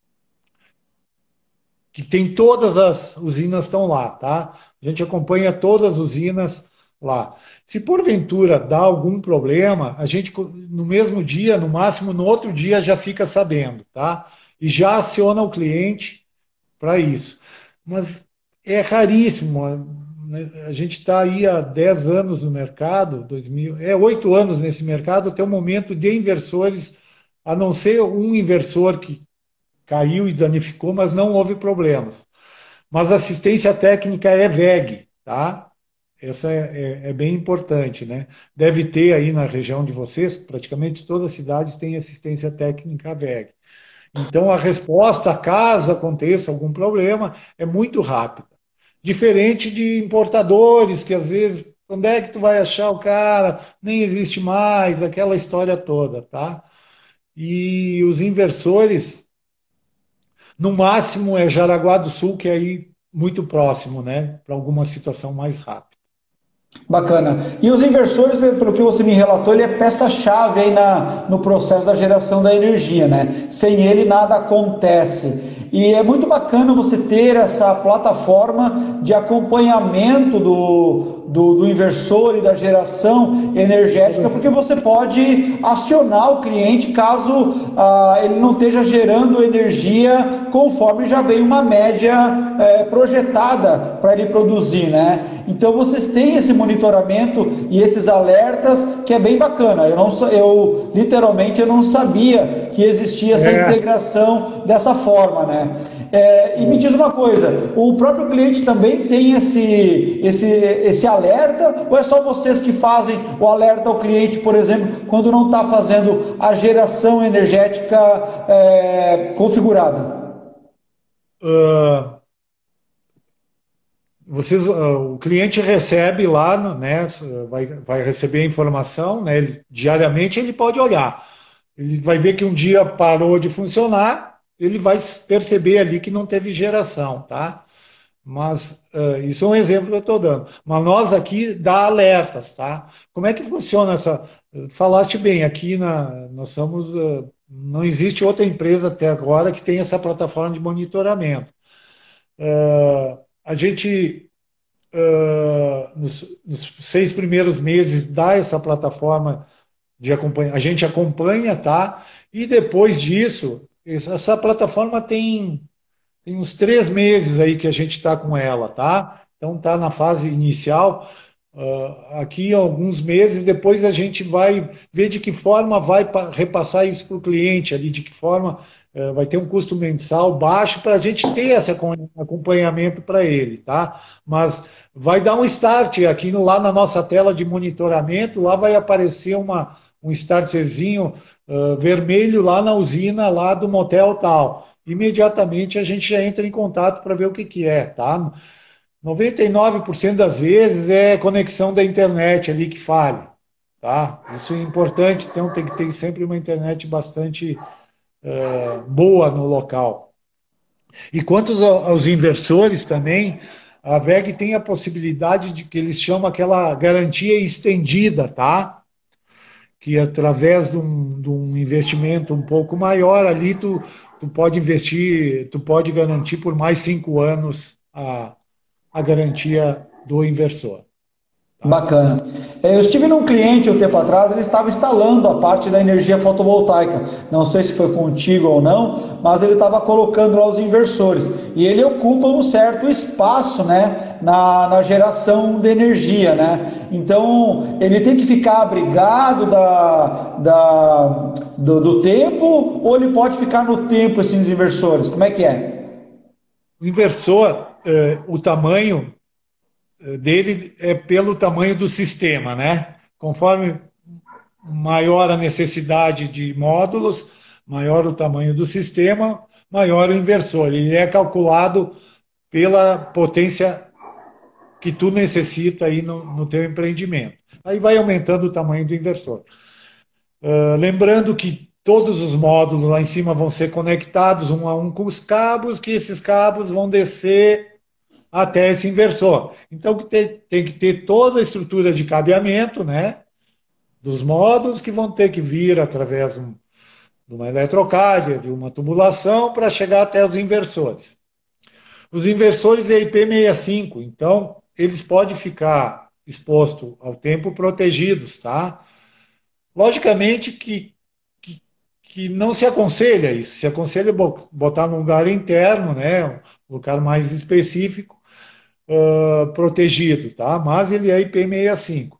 que tem todas as usinas estão lá, tá? A gente acompanha todas as usinas lá. Se porventura dá algum problema, a gente no mesmo dia, no máximo no outro dia já fica sabendo, tá? E já aciona o cliente para isso. Mas é raríssimo, né? A gente está aí há dez anos no mercado, dois mil, é oito anos nesse mercado, até o momento de inversores, a não ser um inversor que caiu e danificou, mas não houve problemas. Mas a assistência técnica é V E G, tá? Essa é, é, é bem importante, né? Deve ter aí na região de vocês, praticamente todas as cidades têm assistência técnica V E G. Então, a resposta, caso aconteça algum problema, é muito rápida. Diferente de importadores, que às vezes, onde é que tu vai achar o cara? Nem existe mais, aquela história toda, tá? E os inversores, no máximo, é Jaraguá do Sul, que é aí muito próximo, né? Para alguma situação mais rápida. Bacana. E os inversores, pelo que você me relatou, ele é peça-chave aí na, no processo da geração da energia, né? Sem ele nada acontece. E é muito bacana você ter essa plataforma de acompanhamento do, do, do inversor e da geração energética, porque você pode acionar o cliente caso ah, ele não esteja gerando energia conforme já veio uma média eh, projetada para ele produzir, né? Então vocês têm esse monitoramento e esses alertas que é bem bacana. Eu, não, eu literalmente eu não sabia que existia essa é. integração dessa forma, né? É, e me diz uma coisa, o próprio cliente também tem esse, esse, esse alerta, ou é só vocês que fazem o alerta ao cliente, por exemplo, quando não está fazendo a geração energética é, configurada? Uh, vocês, uh, o cliente recebe lá, né, vai, vai receber a informação, né, ele, diariamente ele pode olhar. Ele vai ver que um dia parou de funcionar, ele vai perceber ali que não teve geração, tá? Mas uh, isso é um exemplo que eu estou dando. Mas nós aqui dá alertas, tá? Como é que funciona essa... Falaste bem, aqui na, nós somos... Uh, não existe outra empresa até agora que tenha essa plataforma de monitoramento. Uh, a gente, uh, nos, nos seis primeiros meses, dá essa plataforma de acompanhar. A gente acompanha, tá? E depois disso, essa plataforma tem, tem uns três meses aí que a gente está com ela, tá? Então está na fase inicial. Uh, aqui alguns meses, depois a gente vai ver de que forma vai repassar isso para o cliente ali, de que forma uh, vai ter um custo mensal baixo para a gente ter esse acompanhamento para ele, tá? Mas vai dar um start aqui no, lá na nossa tela de monitoramento, lá vai aparecer uma, um starterzinho uh, vermelho lá na usina lá do motel tal. Imediatamente a gente já entra em contato para ver o que, que é, tá? noventa e nove por cento das vezes é conexão da internet ali que falha, tá? Isso é importante, então tem que ter sempre uma internet bastante uh, boa no local. E quanto aos inversores também, a V E G tem a possibilidade de que eles chamam aquela garantia estendida, tá? Que através de um, de um investimento um pouco maior ali, tu, tu pode investir, tu pode garantir por mais cinco anos a a garantia do inversor. Tá? Bacana. É, eu estive num cliente um tempo atrás, ele estava instalando a parte da energia fotovoltaica. Não sei se foi contigo ou não, mas ele estava colocando lá os inversores. E ele ocupa um certo espaço, né, na, na geração de energia, né? Então, ele tem que ficar abrigado da, da, do, do tempo, ou ele pode ficar no tempo, esses inversores? Como é que é? O inversor, eh, o tamanho dele é pelo tamanho do sistema, né? Conforme maior a necessidade de módulos, maior o tamanho do sistema, maior o inversor. Ele é calculado pela potência que tu necessita aí no, no teu empreendimento. Aí vai aumentando o tamanho do inversor. Uh, lembrando que todos os módulos lá em cima vão ser conectados um a um com os cabos, que esses cabos vão descer até esse inversor. Então tem, tem que ter toda a estrutura de cabeamento, né, dos módulos que vão ter que vir através de, um, de uma eletrocárdia, de uma tubulação, para chegar até os inversores. Os inversores é I P sessenta e cinco, então eles podem ficar expostos ao tempo protegidos, tá? Logicamente que, que, que não se aconselha isso, se aconselha botar num lugar interno, né, um lugar mais específico, Uh, protegido, tá? Mas ele é I P sessenta e cinco.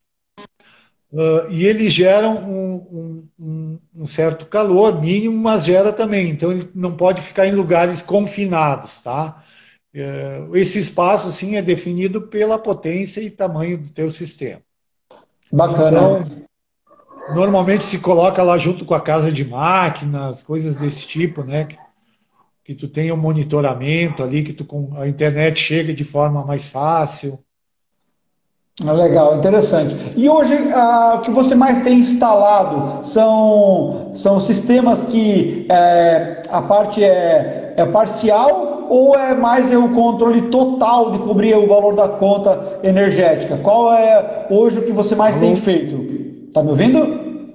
Uh, e ele gera um, um, um, um certo calor mínimo, mas gera também. Então ele não pode ficar em lugares confinados, tá? Uh, esse espaço, sim, é definido pela potência e tamanho do teu sistema. Bacana. Então, normalmente se coloca lá junto com a casa de máquinas, coisas desse tipo, né? Que tu tenha um monitoramento ali, que tu, a internet chegue de forma mais fácil. Legal, interessante. E hoje, ah, o que você mais tem instalado são, são sistemas que é, a parte é, é parcial, ou é mais é o controle total de cobrir o valor da conta energética? Qual é hoje o que você mais tem feito? Tá me ouvindo?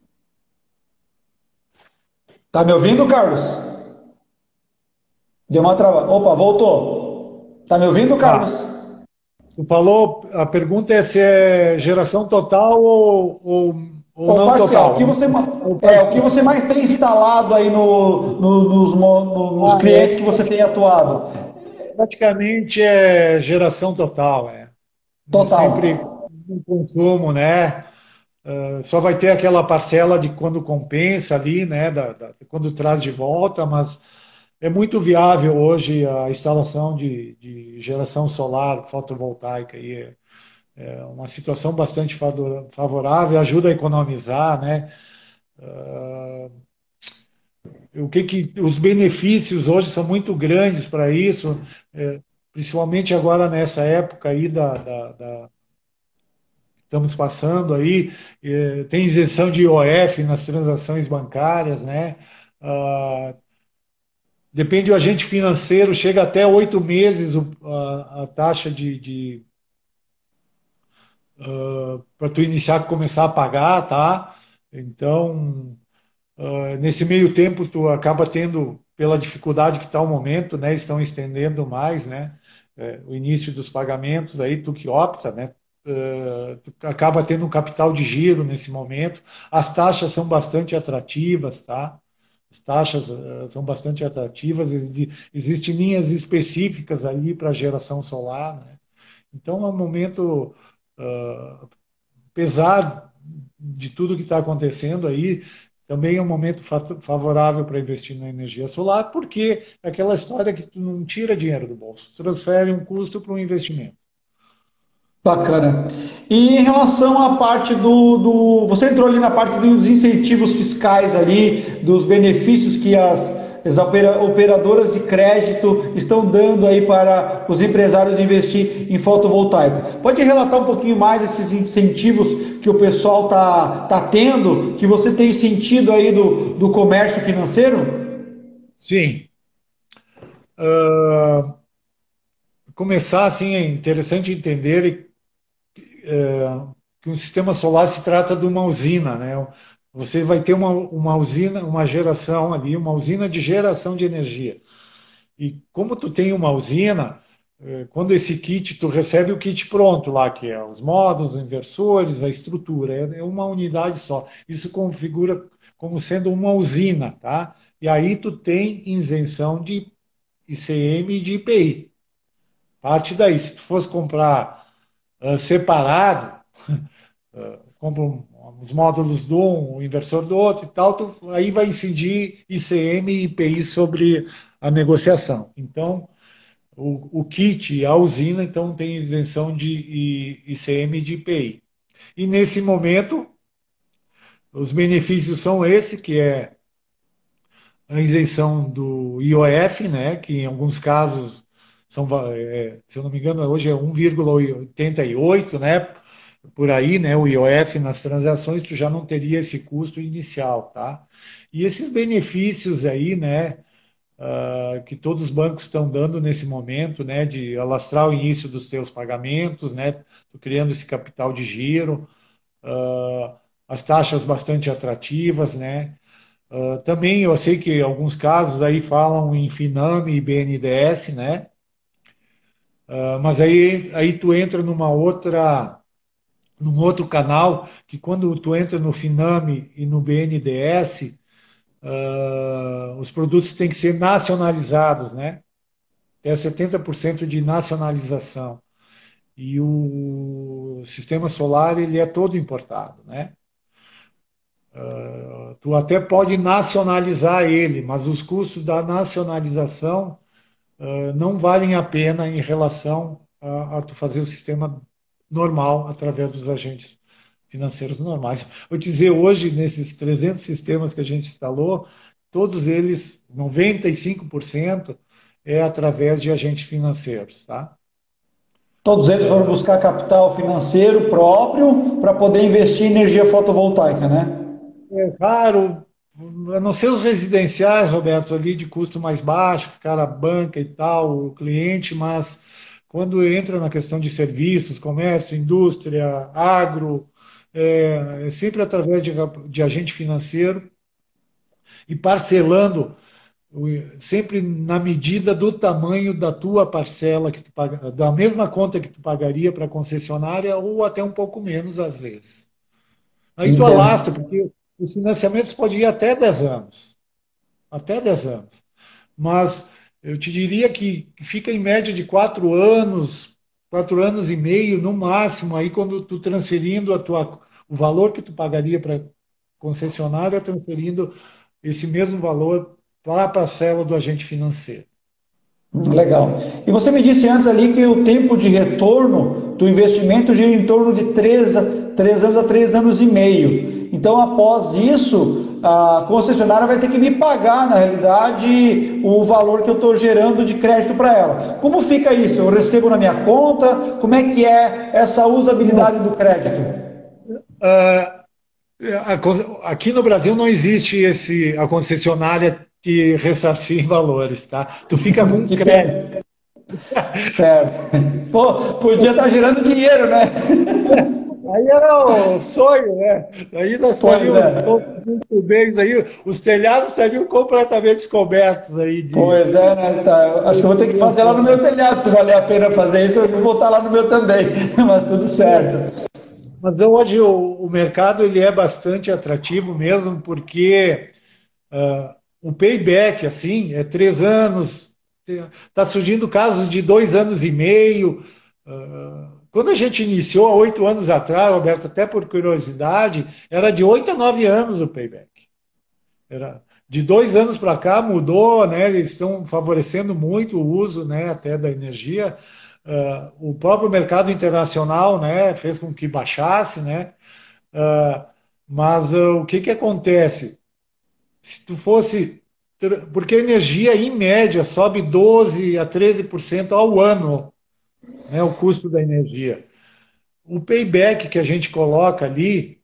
Tá me ouvindo, Carlos? Deu uma trava. Opa, voltou. Tá me ouvindo, Carlos? Ah, tu falou, a pergunta é se é geração total ou, ou, ou, ou não parcial. Total. O que, você, é, o que você mais tem instalado aí no, no, nos, no, nos ah, clientes é. que você tem atuado? Praticamente é geração total. É. Total. Sempre um consumo, né? Uh, só vai ter aquela parcela de quando compensa ali, né? Da, da, quando traz de volta, mas é muito viável hoje a instalação de, de geração solar fotovoltaica. E é, é uma situação bastante favorável, ajuda a economizar, né? Uh, o que que, os benefícios hoje são muito grandes para isso, é, principalmente agora nessa época aí da, da, da estamos passando aí, é, tem isenção de I O F nas transações bancárias, né? Uh, Depende do agente financeiro, chega até oito meses a, a taxa de, de uh, para tu iniciar começar a pagar, tá? Então, uh, nesse meio tempo tu acaba tendo, pela dificuldade que está o momento, né? Estão estendendo mais, né? É, o início dos pagamentos, aí tu que opta, né? Uh, tu acaba tendo um capital de giro nesse momento. As taxas são bastante atrativas, tá? As taxas uh, são bastante atrativas, existem linhas específicas ali para geração solar, né? Então é um momento, uh, apesar de tudo que está acontecendo aí, também é um momento favorável para investir na energia solar, porque é aquela história que tu não tira dinheiro do bolso, transfere um custo para um investimento. Bacana. E em relação à parte do, do... Você entrou ali na parte dos incentivos fiscais ali, dos benefícios que as, as operadoras de crédito estão dando aí para os empresários investir em fotovoltaica. Pode relatar um pouquinho mais esses incentivos que o pessoal está tá tendo, que você tem sentido aí do, do comércio financeiro? Sim. Uh, começar assim, é interessante entender que um sistema solar se trata de uma usina, né? Você vai ter uma, uma usina, uma geração ali, uma usina de geração de energia. E como tu tem uma usina, quando esse kit, tu recebe o kit pronto lá, que é os módulos, os inversores, a estrutura, é uma unidade só. Isso configura como sendo uma usina, tá? E aí tu tem isenção de I C M e de I P I. Parte daí, se tu fosse comprar uh, separado, uh, compra um, os módulos de um, o inversor do outro e tal, tu, aí vai incidir I C M e I P I sobre a negociação. Então, o, o kit, a usina, então tem isenção de I C M e de I P I. E nesse momento, os benefícios são esse, que é a isenção do I O F, né, que em alguns casos são, é, se eu não me engano, hoje é um vírgula oitenta e oito, né, por aí, né, o I O F nas transações, tu já não teria esse custo inicial, tá? E esses benefícios aí, né, uh, que todos os bancos estão dando nesse momento, né, de alastrar o início dos teus pagamentos, né, tu criando esse capital de giro, uh, as taxas bastante atrativas, né. Uh, também eu sei que alguns casos aí falam em Finame e B N D E S, né, uh, mas aí, aí tu entra numa outra, num outro canal, que quando tu entra no Finame e no B N D E S, uh, os produtos têm que ser nacionalizados, né, é setenta por cento de nacionalização. E o sistema solar, ele é todo importado, né? Uh, tu até pode nacionalizar ele, mas os custos da nacionalização uh, não valem a pena em relação a, a tu fazer o sistema normal através dos agentes financeiros normais. Vou dizer, hoje, nesses trezentos sistemas que a gente instalou, todos eles, noventa e cinco por cento, é através de agentes financeiros, tá? Todos eles foram buscar capital financeiro próprio para poder investir em energia fotovoltaica, né? É raro, a não ser os residenciais, Roberto, ali de custo mais baixo, cara, banca e tal, o cliente, mas quando entra na questão de serviços, comércio, indústria, agro, é, é sempre através de, de agente financeiro e parcelando sempre na medida do tamanho da tua parcela que tu paga, da mesma conta que tu pagaria para a concessionária ou até um pouco menos às vezes. Aí tu Entendo. alastra, porque os financiamentos podem ir até dez anos. Até dez anos. Mas eu te diria que fica em média de quatro anos, quatro anos e meio no máximo, aí quando tu transferindo a tua, o valor que tu pagaria para concessionária, transferindo esse mesmo valor para a parcela do agente financeiro. Legal. E você me disse antes ali que o tempo de retorno do investimento gira em torno de três, três anos a três anos e meio. Então, após isso, a concessionária vai ter que me pagar, na realidade, o valor que eu estou gerando de crédito para ela. Como fica isso? Eu recebo na minha conta? Como é que é essa usabilidade do crédito? Uh, aqui no Brasil não existe esse, a concessionária que ressarcir em valores, tá? Tu fica com crédito. Certo. Pô, podia estar girando dinheiro, né? Aí era o sonho, né? Aí nós faríamos é. muito bem, aí os telhados estariam completamente descobertos aí. De... Pois é, né? Tá. Acho que eu vou ter que fazer lá no meu telhado, se valer a pena fazer isso, eu vou botar lá no meu também, mas tudo certo. Mas hoje o, o mercado ele é bastante atrativo mesmo, porque uh, o payback, assim, é três anos, está surgindo casos de dois anos e meio. Uh, quando a gente iniciou há oito anos atrás, Roberto, até por curiosidade, era de oito a nove anos o payback. Era, de dois anos para cá mudou, né? Eles estão favorecendo muito o uso, né, até da energia. Uh, o próprio mercado internacional, né, fez com que baixasse, né? Uh, mas uh, o que que acontece? Se tu fosse, porque a energia em média sobe doze a treze por cento ao ano, né, o custo da energia. O payback que a gente coloca ali,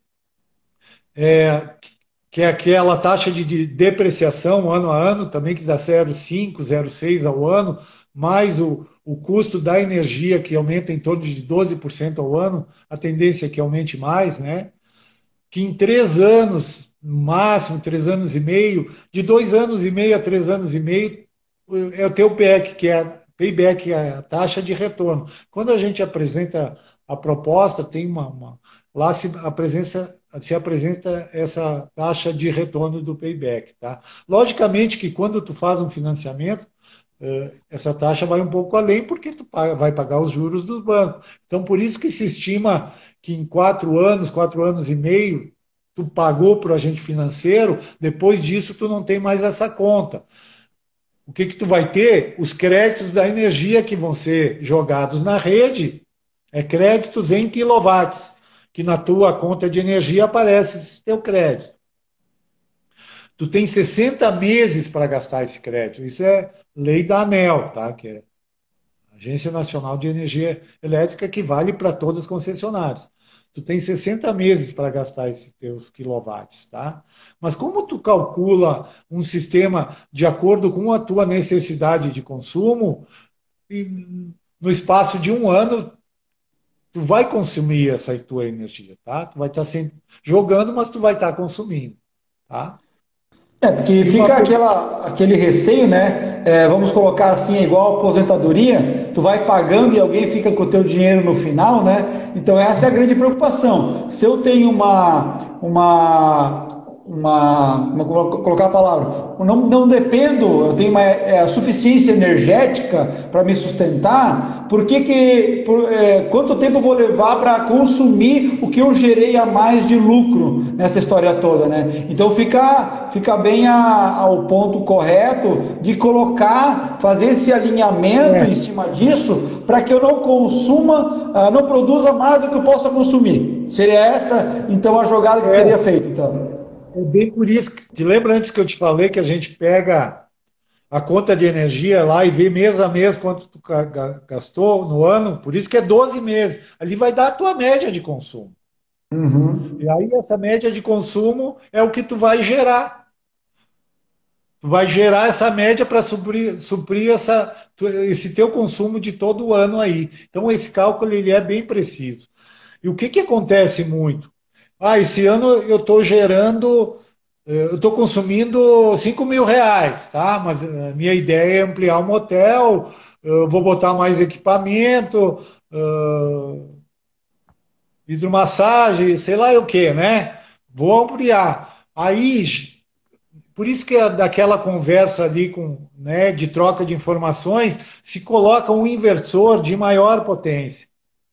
é, que é aquela taxa de depreciação ano a ano, também que dá zero vírgula cinco, zero vírgula seis ao ano, mais o, o custo da energia que aumenta em torno de doze por cento ao ano, a tendência é que aumente mais, né? Que em três anos, no máximo três anos e meio, de dois anos e meio a três anos e meio, é o teu P E C, que é payback é a taxa de retorno. Quando a gente apresenta a proposta, tem uma, uma lá se apresenta, se apresenta essa taxa de retorno do payback, tá? Logicamente que quando tu faz um financiamento, essa taxa vai um pouco além, porque tu vai pagar os juros do banco. Então, por isso que se estima que em quatro anos, quatro anos e meio, tu pagou para o agente financeiro, depois disso tu não tem mais essa conta. O que que tu vai ter? Os créditos da energia que vão ser jogados na rede, é créditos em quilowatts, que na tua conta de energia aparece esse teu crédito. Tu tem sessenta meses para gastar esse crédito. Isso é lei da ANEEL, tá? Que é a Agência Nacional de Energia Elétrica, que vale para todas as concessionárias. Tu tem sessenta meses para gastar esses teus quilowatts, tá? Mas como tu calcula um sistema de acordo com a tua necessidade de consumo, no espaço de um ano, tu vai consumir essa tua energia, tá? Tu vai estar sempre jogando, mas tu vai estar consumindo, tá? É, porque fica aquela, aquele receio, né? É, vamos colocar assim, é igual a aposentadoria, tu vai pagando e alguém fica com o teu dinheiro no final, né? Então essa é a grande preocupação. Se eu tenho uma, uma, uma, uma vou colocar a palavra, não, não dependo, eu tenho uma é, suficiência energética para me sustentar, por que que, por, é, quanto tempo eu vou levar para consumir o que eu gerei a mais de lucro nessa história toda, né? Então fica, fica bem a, ao ponto correto de colocar, fazer esse alinhamento é. em cima disso, para que eu não consuma, uh, não produza mais do que eu possa consumir. Seria essa, então, a jogada que é. seria feita, então. É bem por isso que, te lembra antes que eu te falei que a gente pega a conta de energia lá e vê mês a mês quanto tu gastou no ano, por isso que é doze meses. Ali vai dar a tua média de consumo. Uhum. E aí essa média de consumo é o que tu vai gerar. Tu vai gerar essa média para suprir, suprir essa, esse teu consumo de todo o ano aí. Então esse cálculo ele é bem preciso. E o que, que acontece muito? Ah, esse ano eu estou gerando, eu estou consumindo cinco mil reais, tá? Mas a minha ideia é ampliar o motel, eu vou botar mais equipamento, uh, hidromassagem, sei lá o que, né? Vou ampliar. Aí, por isso que é daquela conversa ali com, né, de troca de informações, se coloca um inversor de maior potência.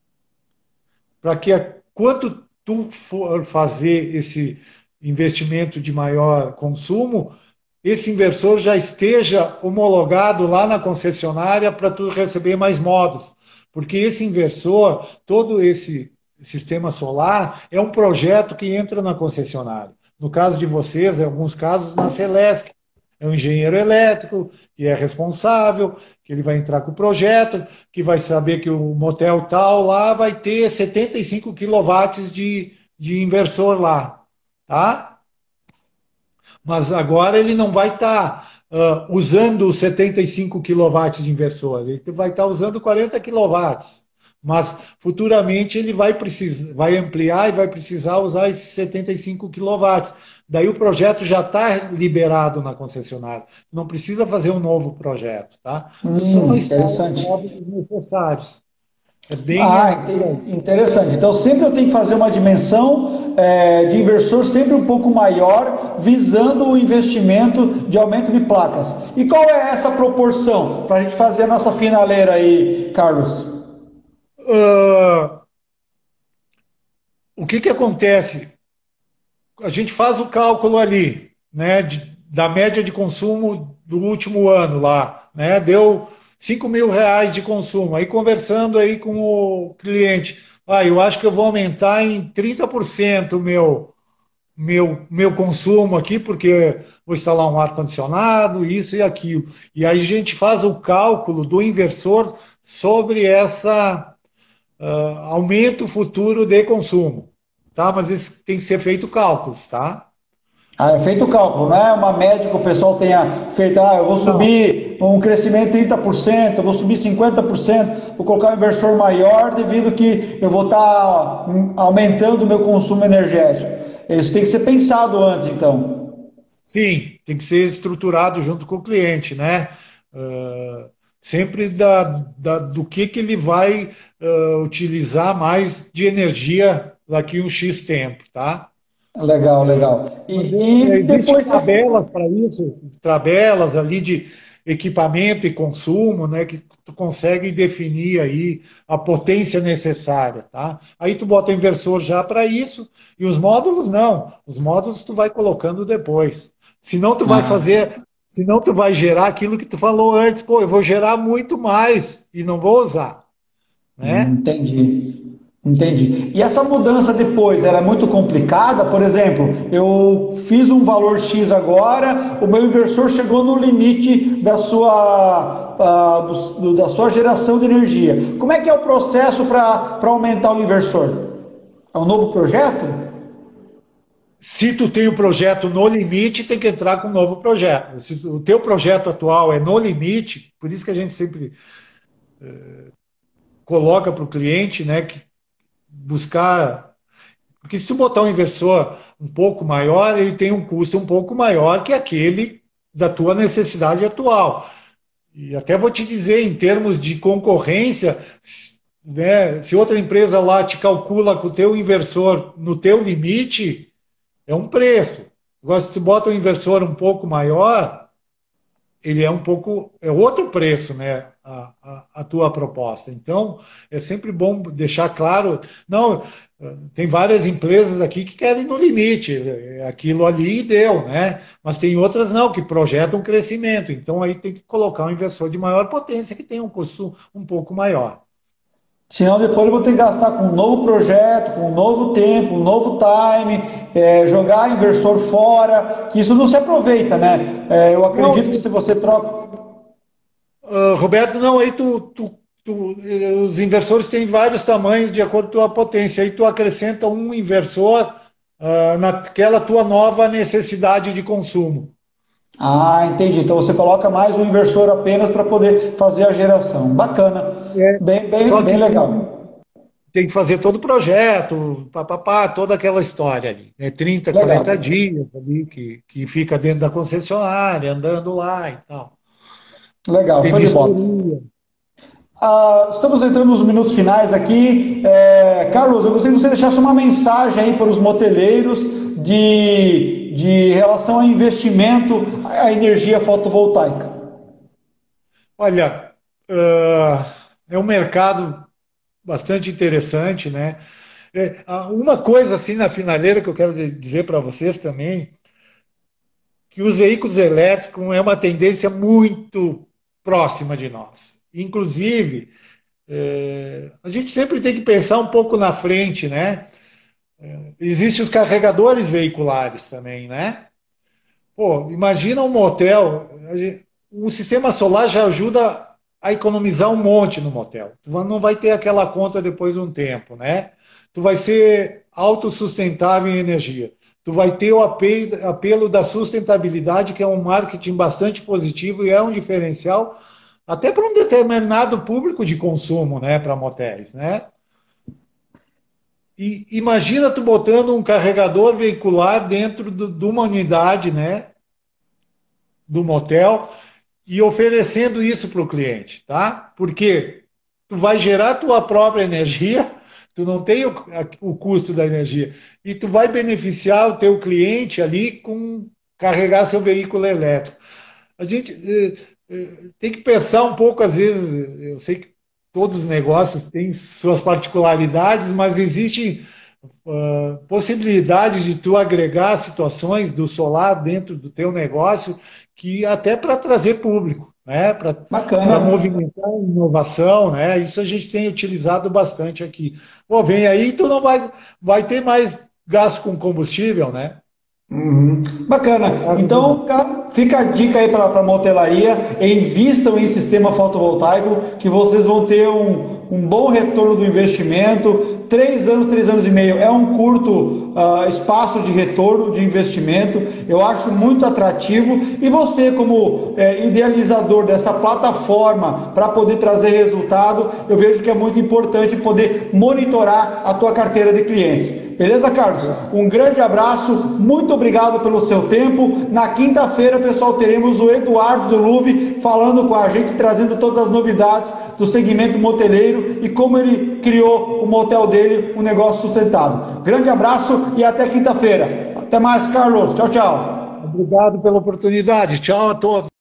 Para que quanto tu for fazer esse investimento de maior consumo, esse inversor já esteja homologado lá na concessionária para tu receber mais módulos. Porque esse inversor, todo esse sistema solar, é um projeto que entra na concessionária. No caso de vocês, em alguns casos, na Celesc. É um engenheiro elétrico que é responsável, que ele vai entrar com o projeto, que vai saber que o motel tal lá vai ter setenta e cinco quilowatts de, de inversor lá, tá? Mas agora ele não vai estar tá, uh, usando os setenta e cinco quilowatts de inversor, ele vai estar tá usando quarenta quilowatts. Mas futuramente ele vai, precisar, vai ampliar e vai precisar usar esses setenta e cinco quilowatts. Daí o projeto já está liberado na concessionária. Não precisa fazer um novo projeto, tá? Hum, interessante. Só os necessários. É bem ah, interessante. Então sempre eu tenho que fazer uma dimensão é, de inversor sempre um pouco maior, visando o investimento de aumento de placas. E qual é essa proporção para a gente fazer a nossa finaleira aí, Carlos? Uh, o que que acontece? A gente faz o cálculo ali, né, de, da média de consumo do último ano lá, né, deu cinco mil reais de consumo, aí conversando aí com o cliente, ah, eu acho que eu vou aumentar em trinta por cento o meu, meu, meu consumo aqui, porque vou instalar um ar-condicionado, isso e aquilo, e aí a gente faz o cálculo do inversor sobre essa uh, aumento futuro de consumo. Tá? Mas isso tem que ser feito cálculos, tá? Ah, é feito o cálculo, não é uma média que o pessoal tenha feito, ah, eu vou subir um crescimento de trinta por cento, eu vou subir cinquenta por cento, vou colocar um inversor maior devido que eu vou estar aumentando o meu consumo energético. Isso tem que ser pensado antes, então. Sim, tem que ser estruturado junto com o cliente, né? Uh, sempre da, da, do que, que ele vai uh, utilizar mais de energia daqui a um X tempo, tá? Legal, legal. Mas E, e existem depois... tabelas para isso, tabelas ali de equipamento e consumo, né, que tu consegue definir aí a potência necessária, tá? Aí tu bota o inversor já para isso, e os módulos não. Os módulos tu vai colocando depois. Senão tu vai Ah, fazer, senão tu vai gerar aquilo que tu falou antes, pô, eu vou gerar muito mais e não vou usar, né? entendi. Entendi. E essa mudança depois, ela é muito complicada? Por exemplo, eu fiz um valor X agora, o meu inversor chegou no limite da sua, ah, do- do- da sua geração de energia. Como é que é o processo para aumentar o inversor? É um novo projeto? Se tu tem o projeto no limite, tem que entrar com um novo projeto. Se o teu projeto atual é no limite, por isso que a gente sempre coloca para o cliente, né, que buscar. Porque se tu botar um inversor um pouco maior, ele tem um custo um pouco maior que aquele da tua necessidade atual. E até vou te dizer, em termos de concorrência, né, se outra empresa lá te calcula com o teu inversor no teu limite, é um preço. Agora, se tu bota um inversor um pouco maior, ele é um pouco, é outro preço, né? A, a, a tua proposta. Então, é sempre bom deixar claro. Não, tem várias empresas aqui que querem no limite, aquilo ali deu, né? Mas tem outras não, que projetam crescimento. Então, aí tem que colocar um inversor de maior potência que tem um custo um pouco maior. Senão depois eu vou ter que gastar com um novo projeto, com um novo tempo, um novo time, é, jogar inversor fora, que isso não se aproveita, né? É, eu acredito que Não, se você troca... uh, Roberto, não, aí tu, tu, tu, eh, os inversores têm vários tamanhos de acordo com a tua potência. Aí tu acrescenta um inversor uh, naquela tua nova necessidade de consumo. Ah, entendi. Então você coloca mais um inversor apenas para poder fazer a geração. Bacana. É. Bem, bem, Só bem que tem, legal. tem que fazer todo o projeto, papapá, toda aquela história ali. Né? trinta, quarenta Legal. dias ali, que, que fica dentro da concessionária, andando lá e tal. Legal, Tem show de bola. vistoria. Ah, estamos entrando nos minutos finais aqui. É, Carlos, eu gostaria que você deixasse uma mensagem aí para os moteleiros de, de relação a investimento à energia fotovoltaica. Olha, uh, é um mercado bastante interessante, né? É, uma coisa assim na finaleira que eu quero dizer para vocês também, que os veículos elétricos é uma tendência muito próxima de nós. Inclusive, é, a gente sempre tem que pensar um pouco na frente, né? Existem os carregadores veiculares também, né? Pô, imagina um motel, o sistema solar já ajuda a economizar um monte no motel. Tu não vai ter aquela conta depois de um tempo, né? Tu vai ser autossustentável em energia. Tu vai ter o apelo da sustentabilidade, que é um marketing bastante positivo e é um diferencial até para um determinado público de consumo, né, para motéis, né? E imagina tu botando um carregador veicular dentro do, de uma unidade, né, do motel e oferecendo isso para o cliente, tá? Porque tu vai gerar tua própria energia, tu não tem o, o custo da energia e tu vai beneficiar o teu cliente ali com carregar seu veículo elétrico. A gente eh, eh, tem que pensar um pouco, às vezes, eu sei que todos os negócios têm suas particularidades, mas existem uh, possibilidades de tu agregar situações do solar dentro do teu negócio, que até para trazer público, né? Para Bacana. movimentar a inovação, né? Isso a gente tem utilizado bastante aqui. Pô, vem aí, tu não vai, vai ter mais gasto com combustível, né? Uhum. Bacana. Então, ca- fica a dica aí para a motelaria, invistam em sistema fotovoltaico, que vocês vão ter um, um bom retorno do investimento. Três anos, três anos e meio é um curto uh, espaço de retorno de investimento. Eu acho muito atrativo, e você, como é, idealizador dessa plataforma para poder trazer resultado, eu vejo que é muito importante poder monitorar a tua carteira de clientes. Beleza, Carlos? Um grande abraço, muito obrigado pelo seu tempo. Na quinta-feira, pessoal, teremos o Eduardo do Luve falando com a gente, trazendo todas as novidades do segmento moteleiro e como ele criou o motel dele, um negócio sustentável. Grande abraço e até quinta-feira. Até mais, Carlos. Tchau, tchau. Obrigado pela oportunidade. Tchau a todos.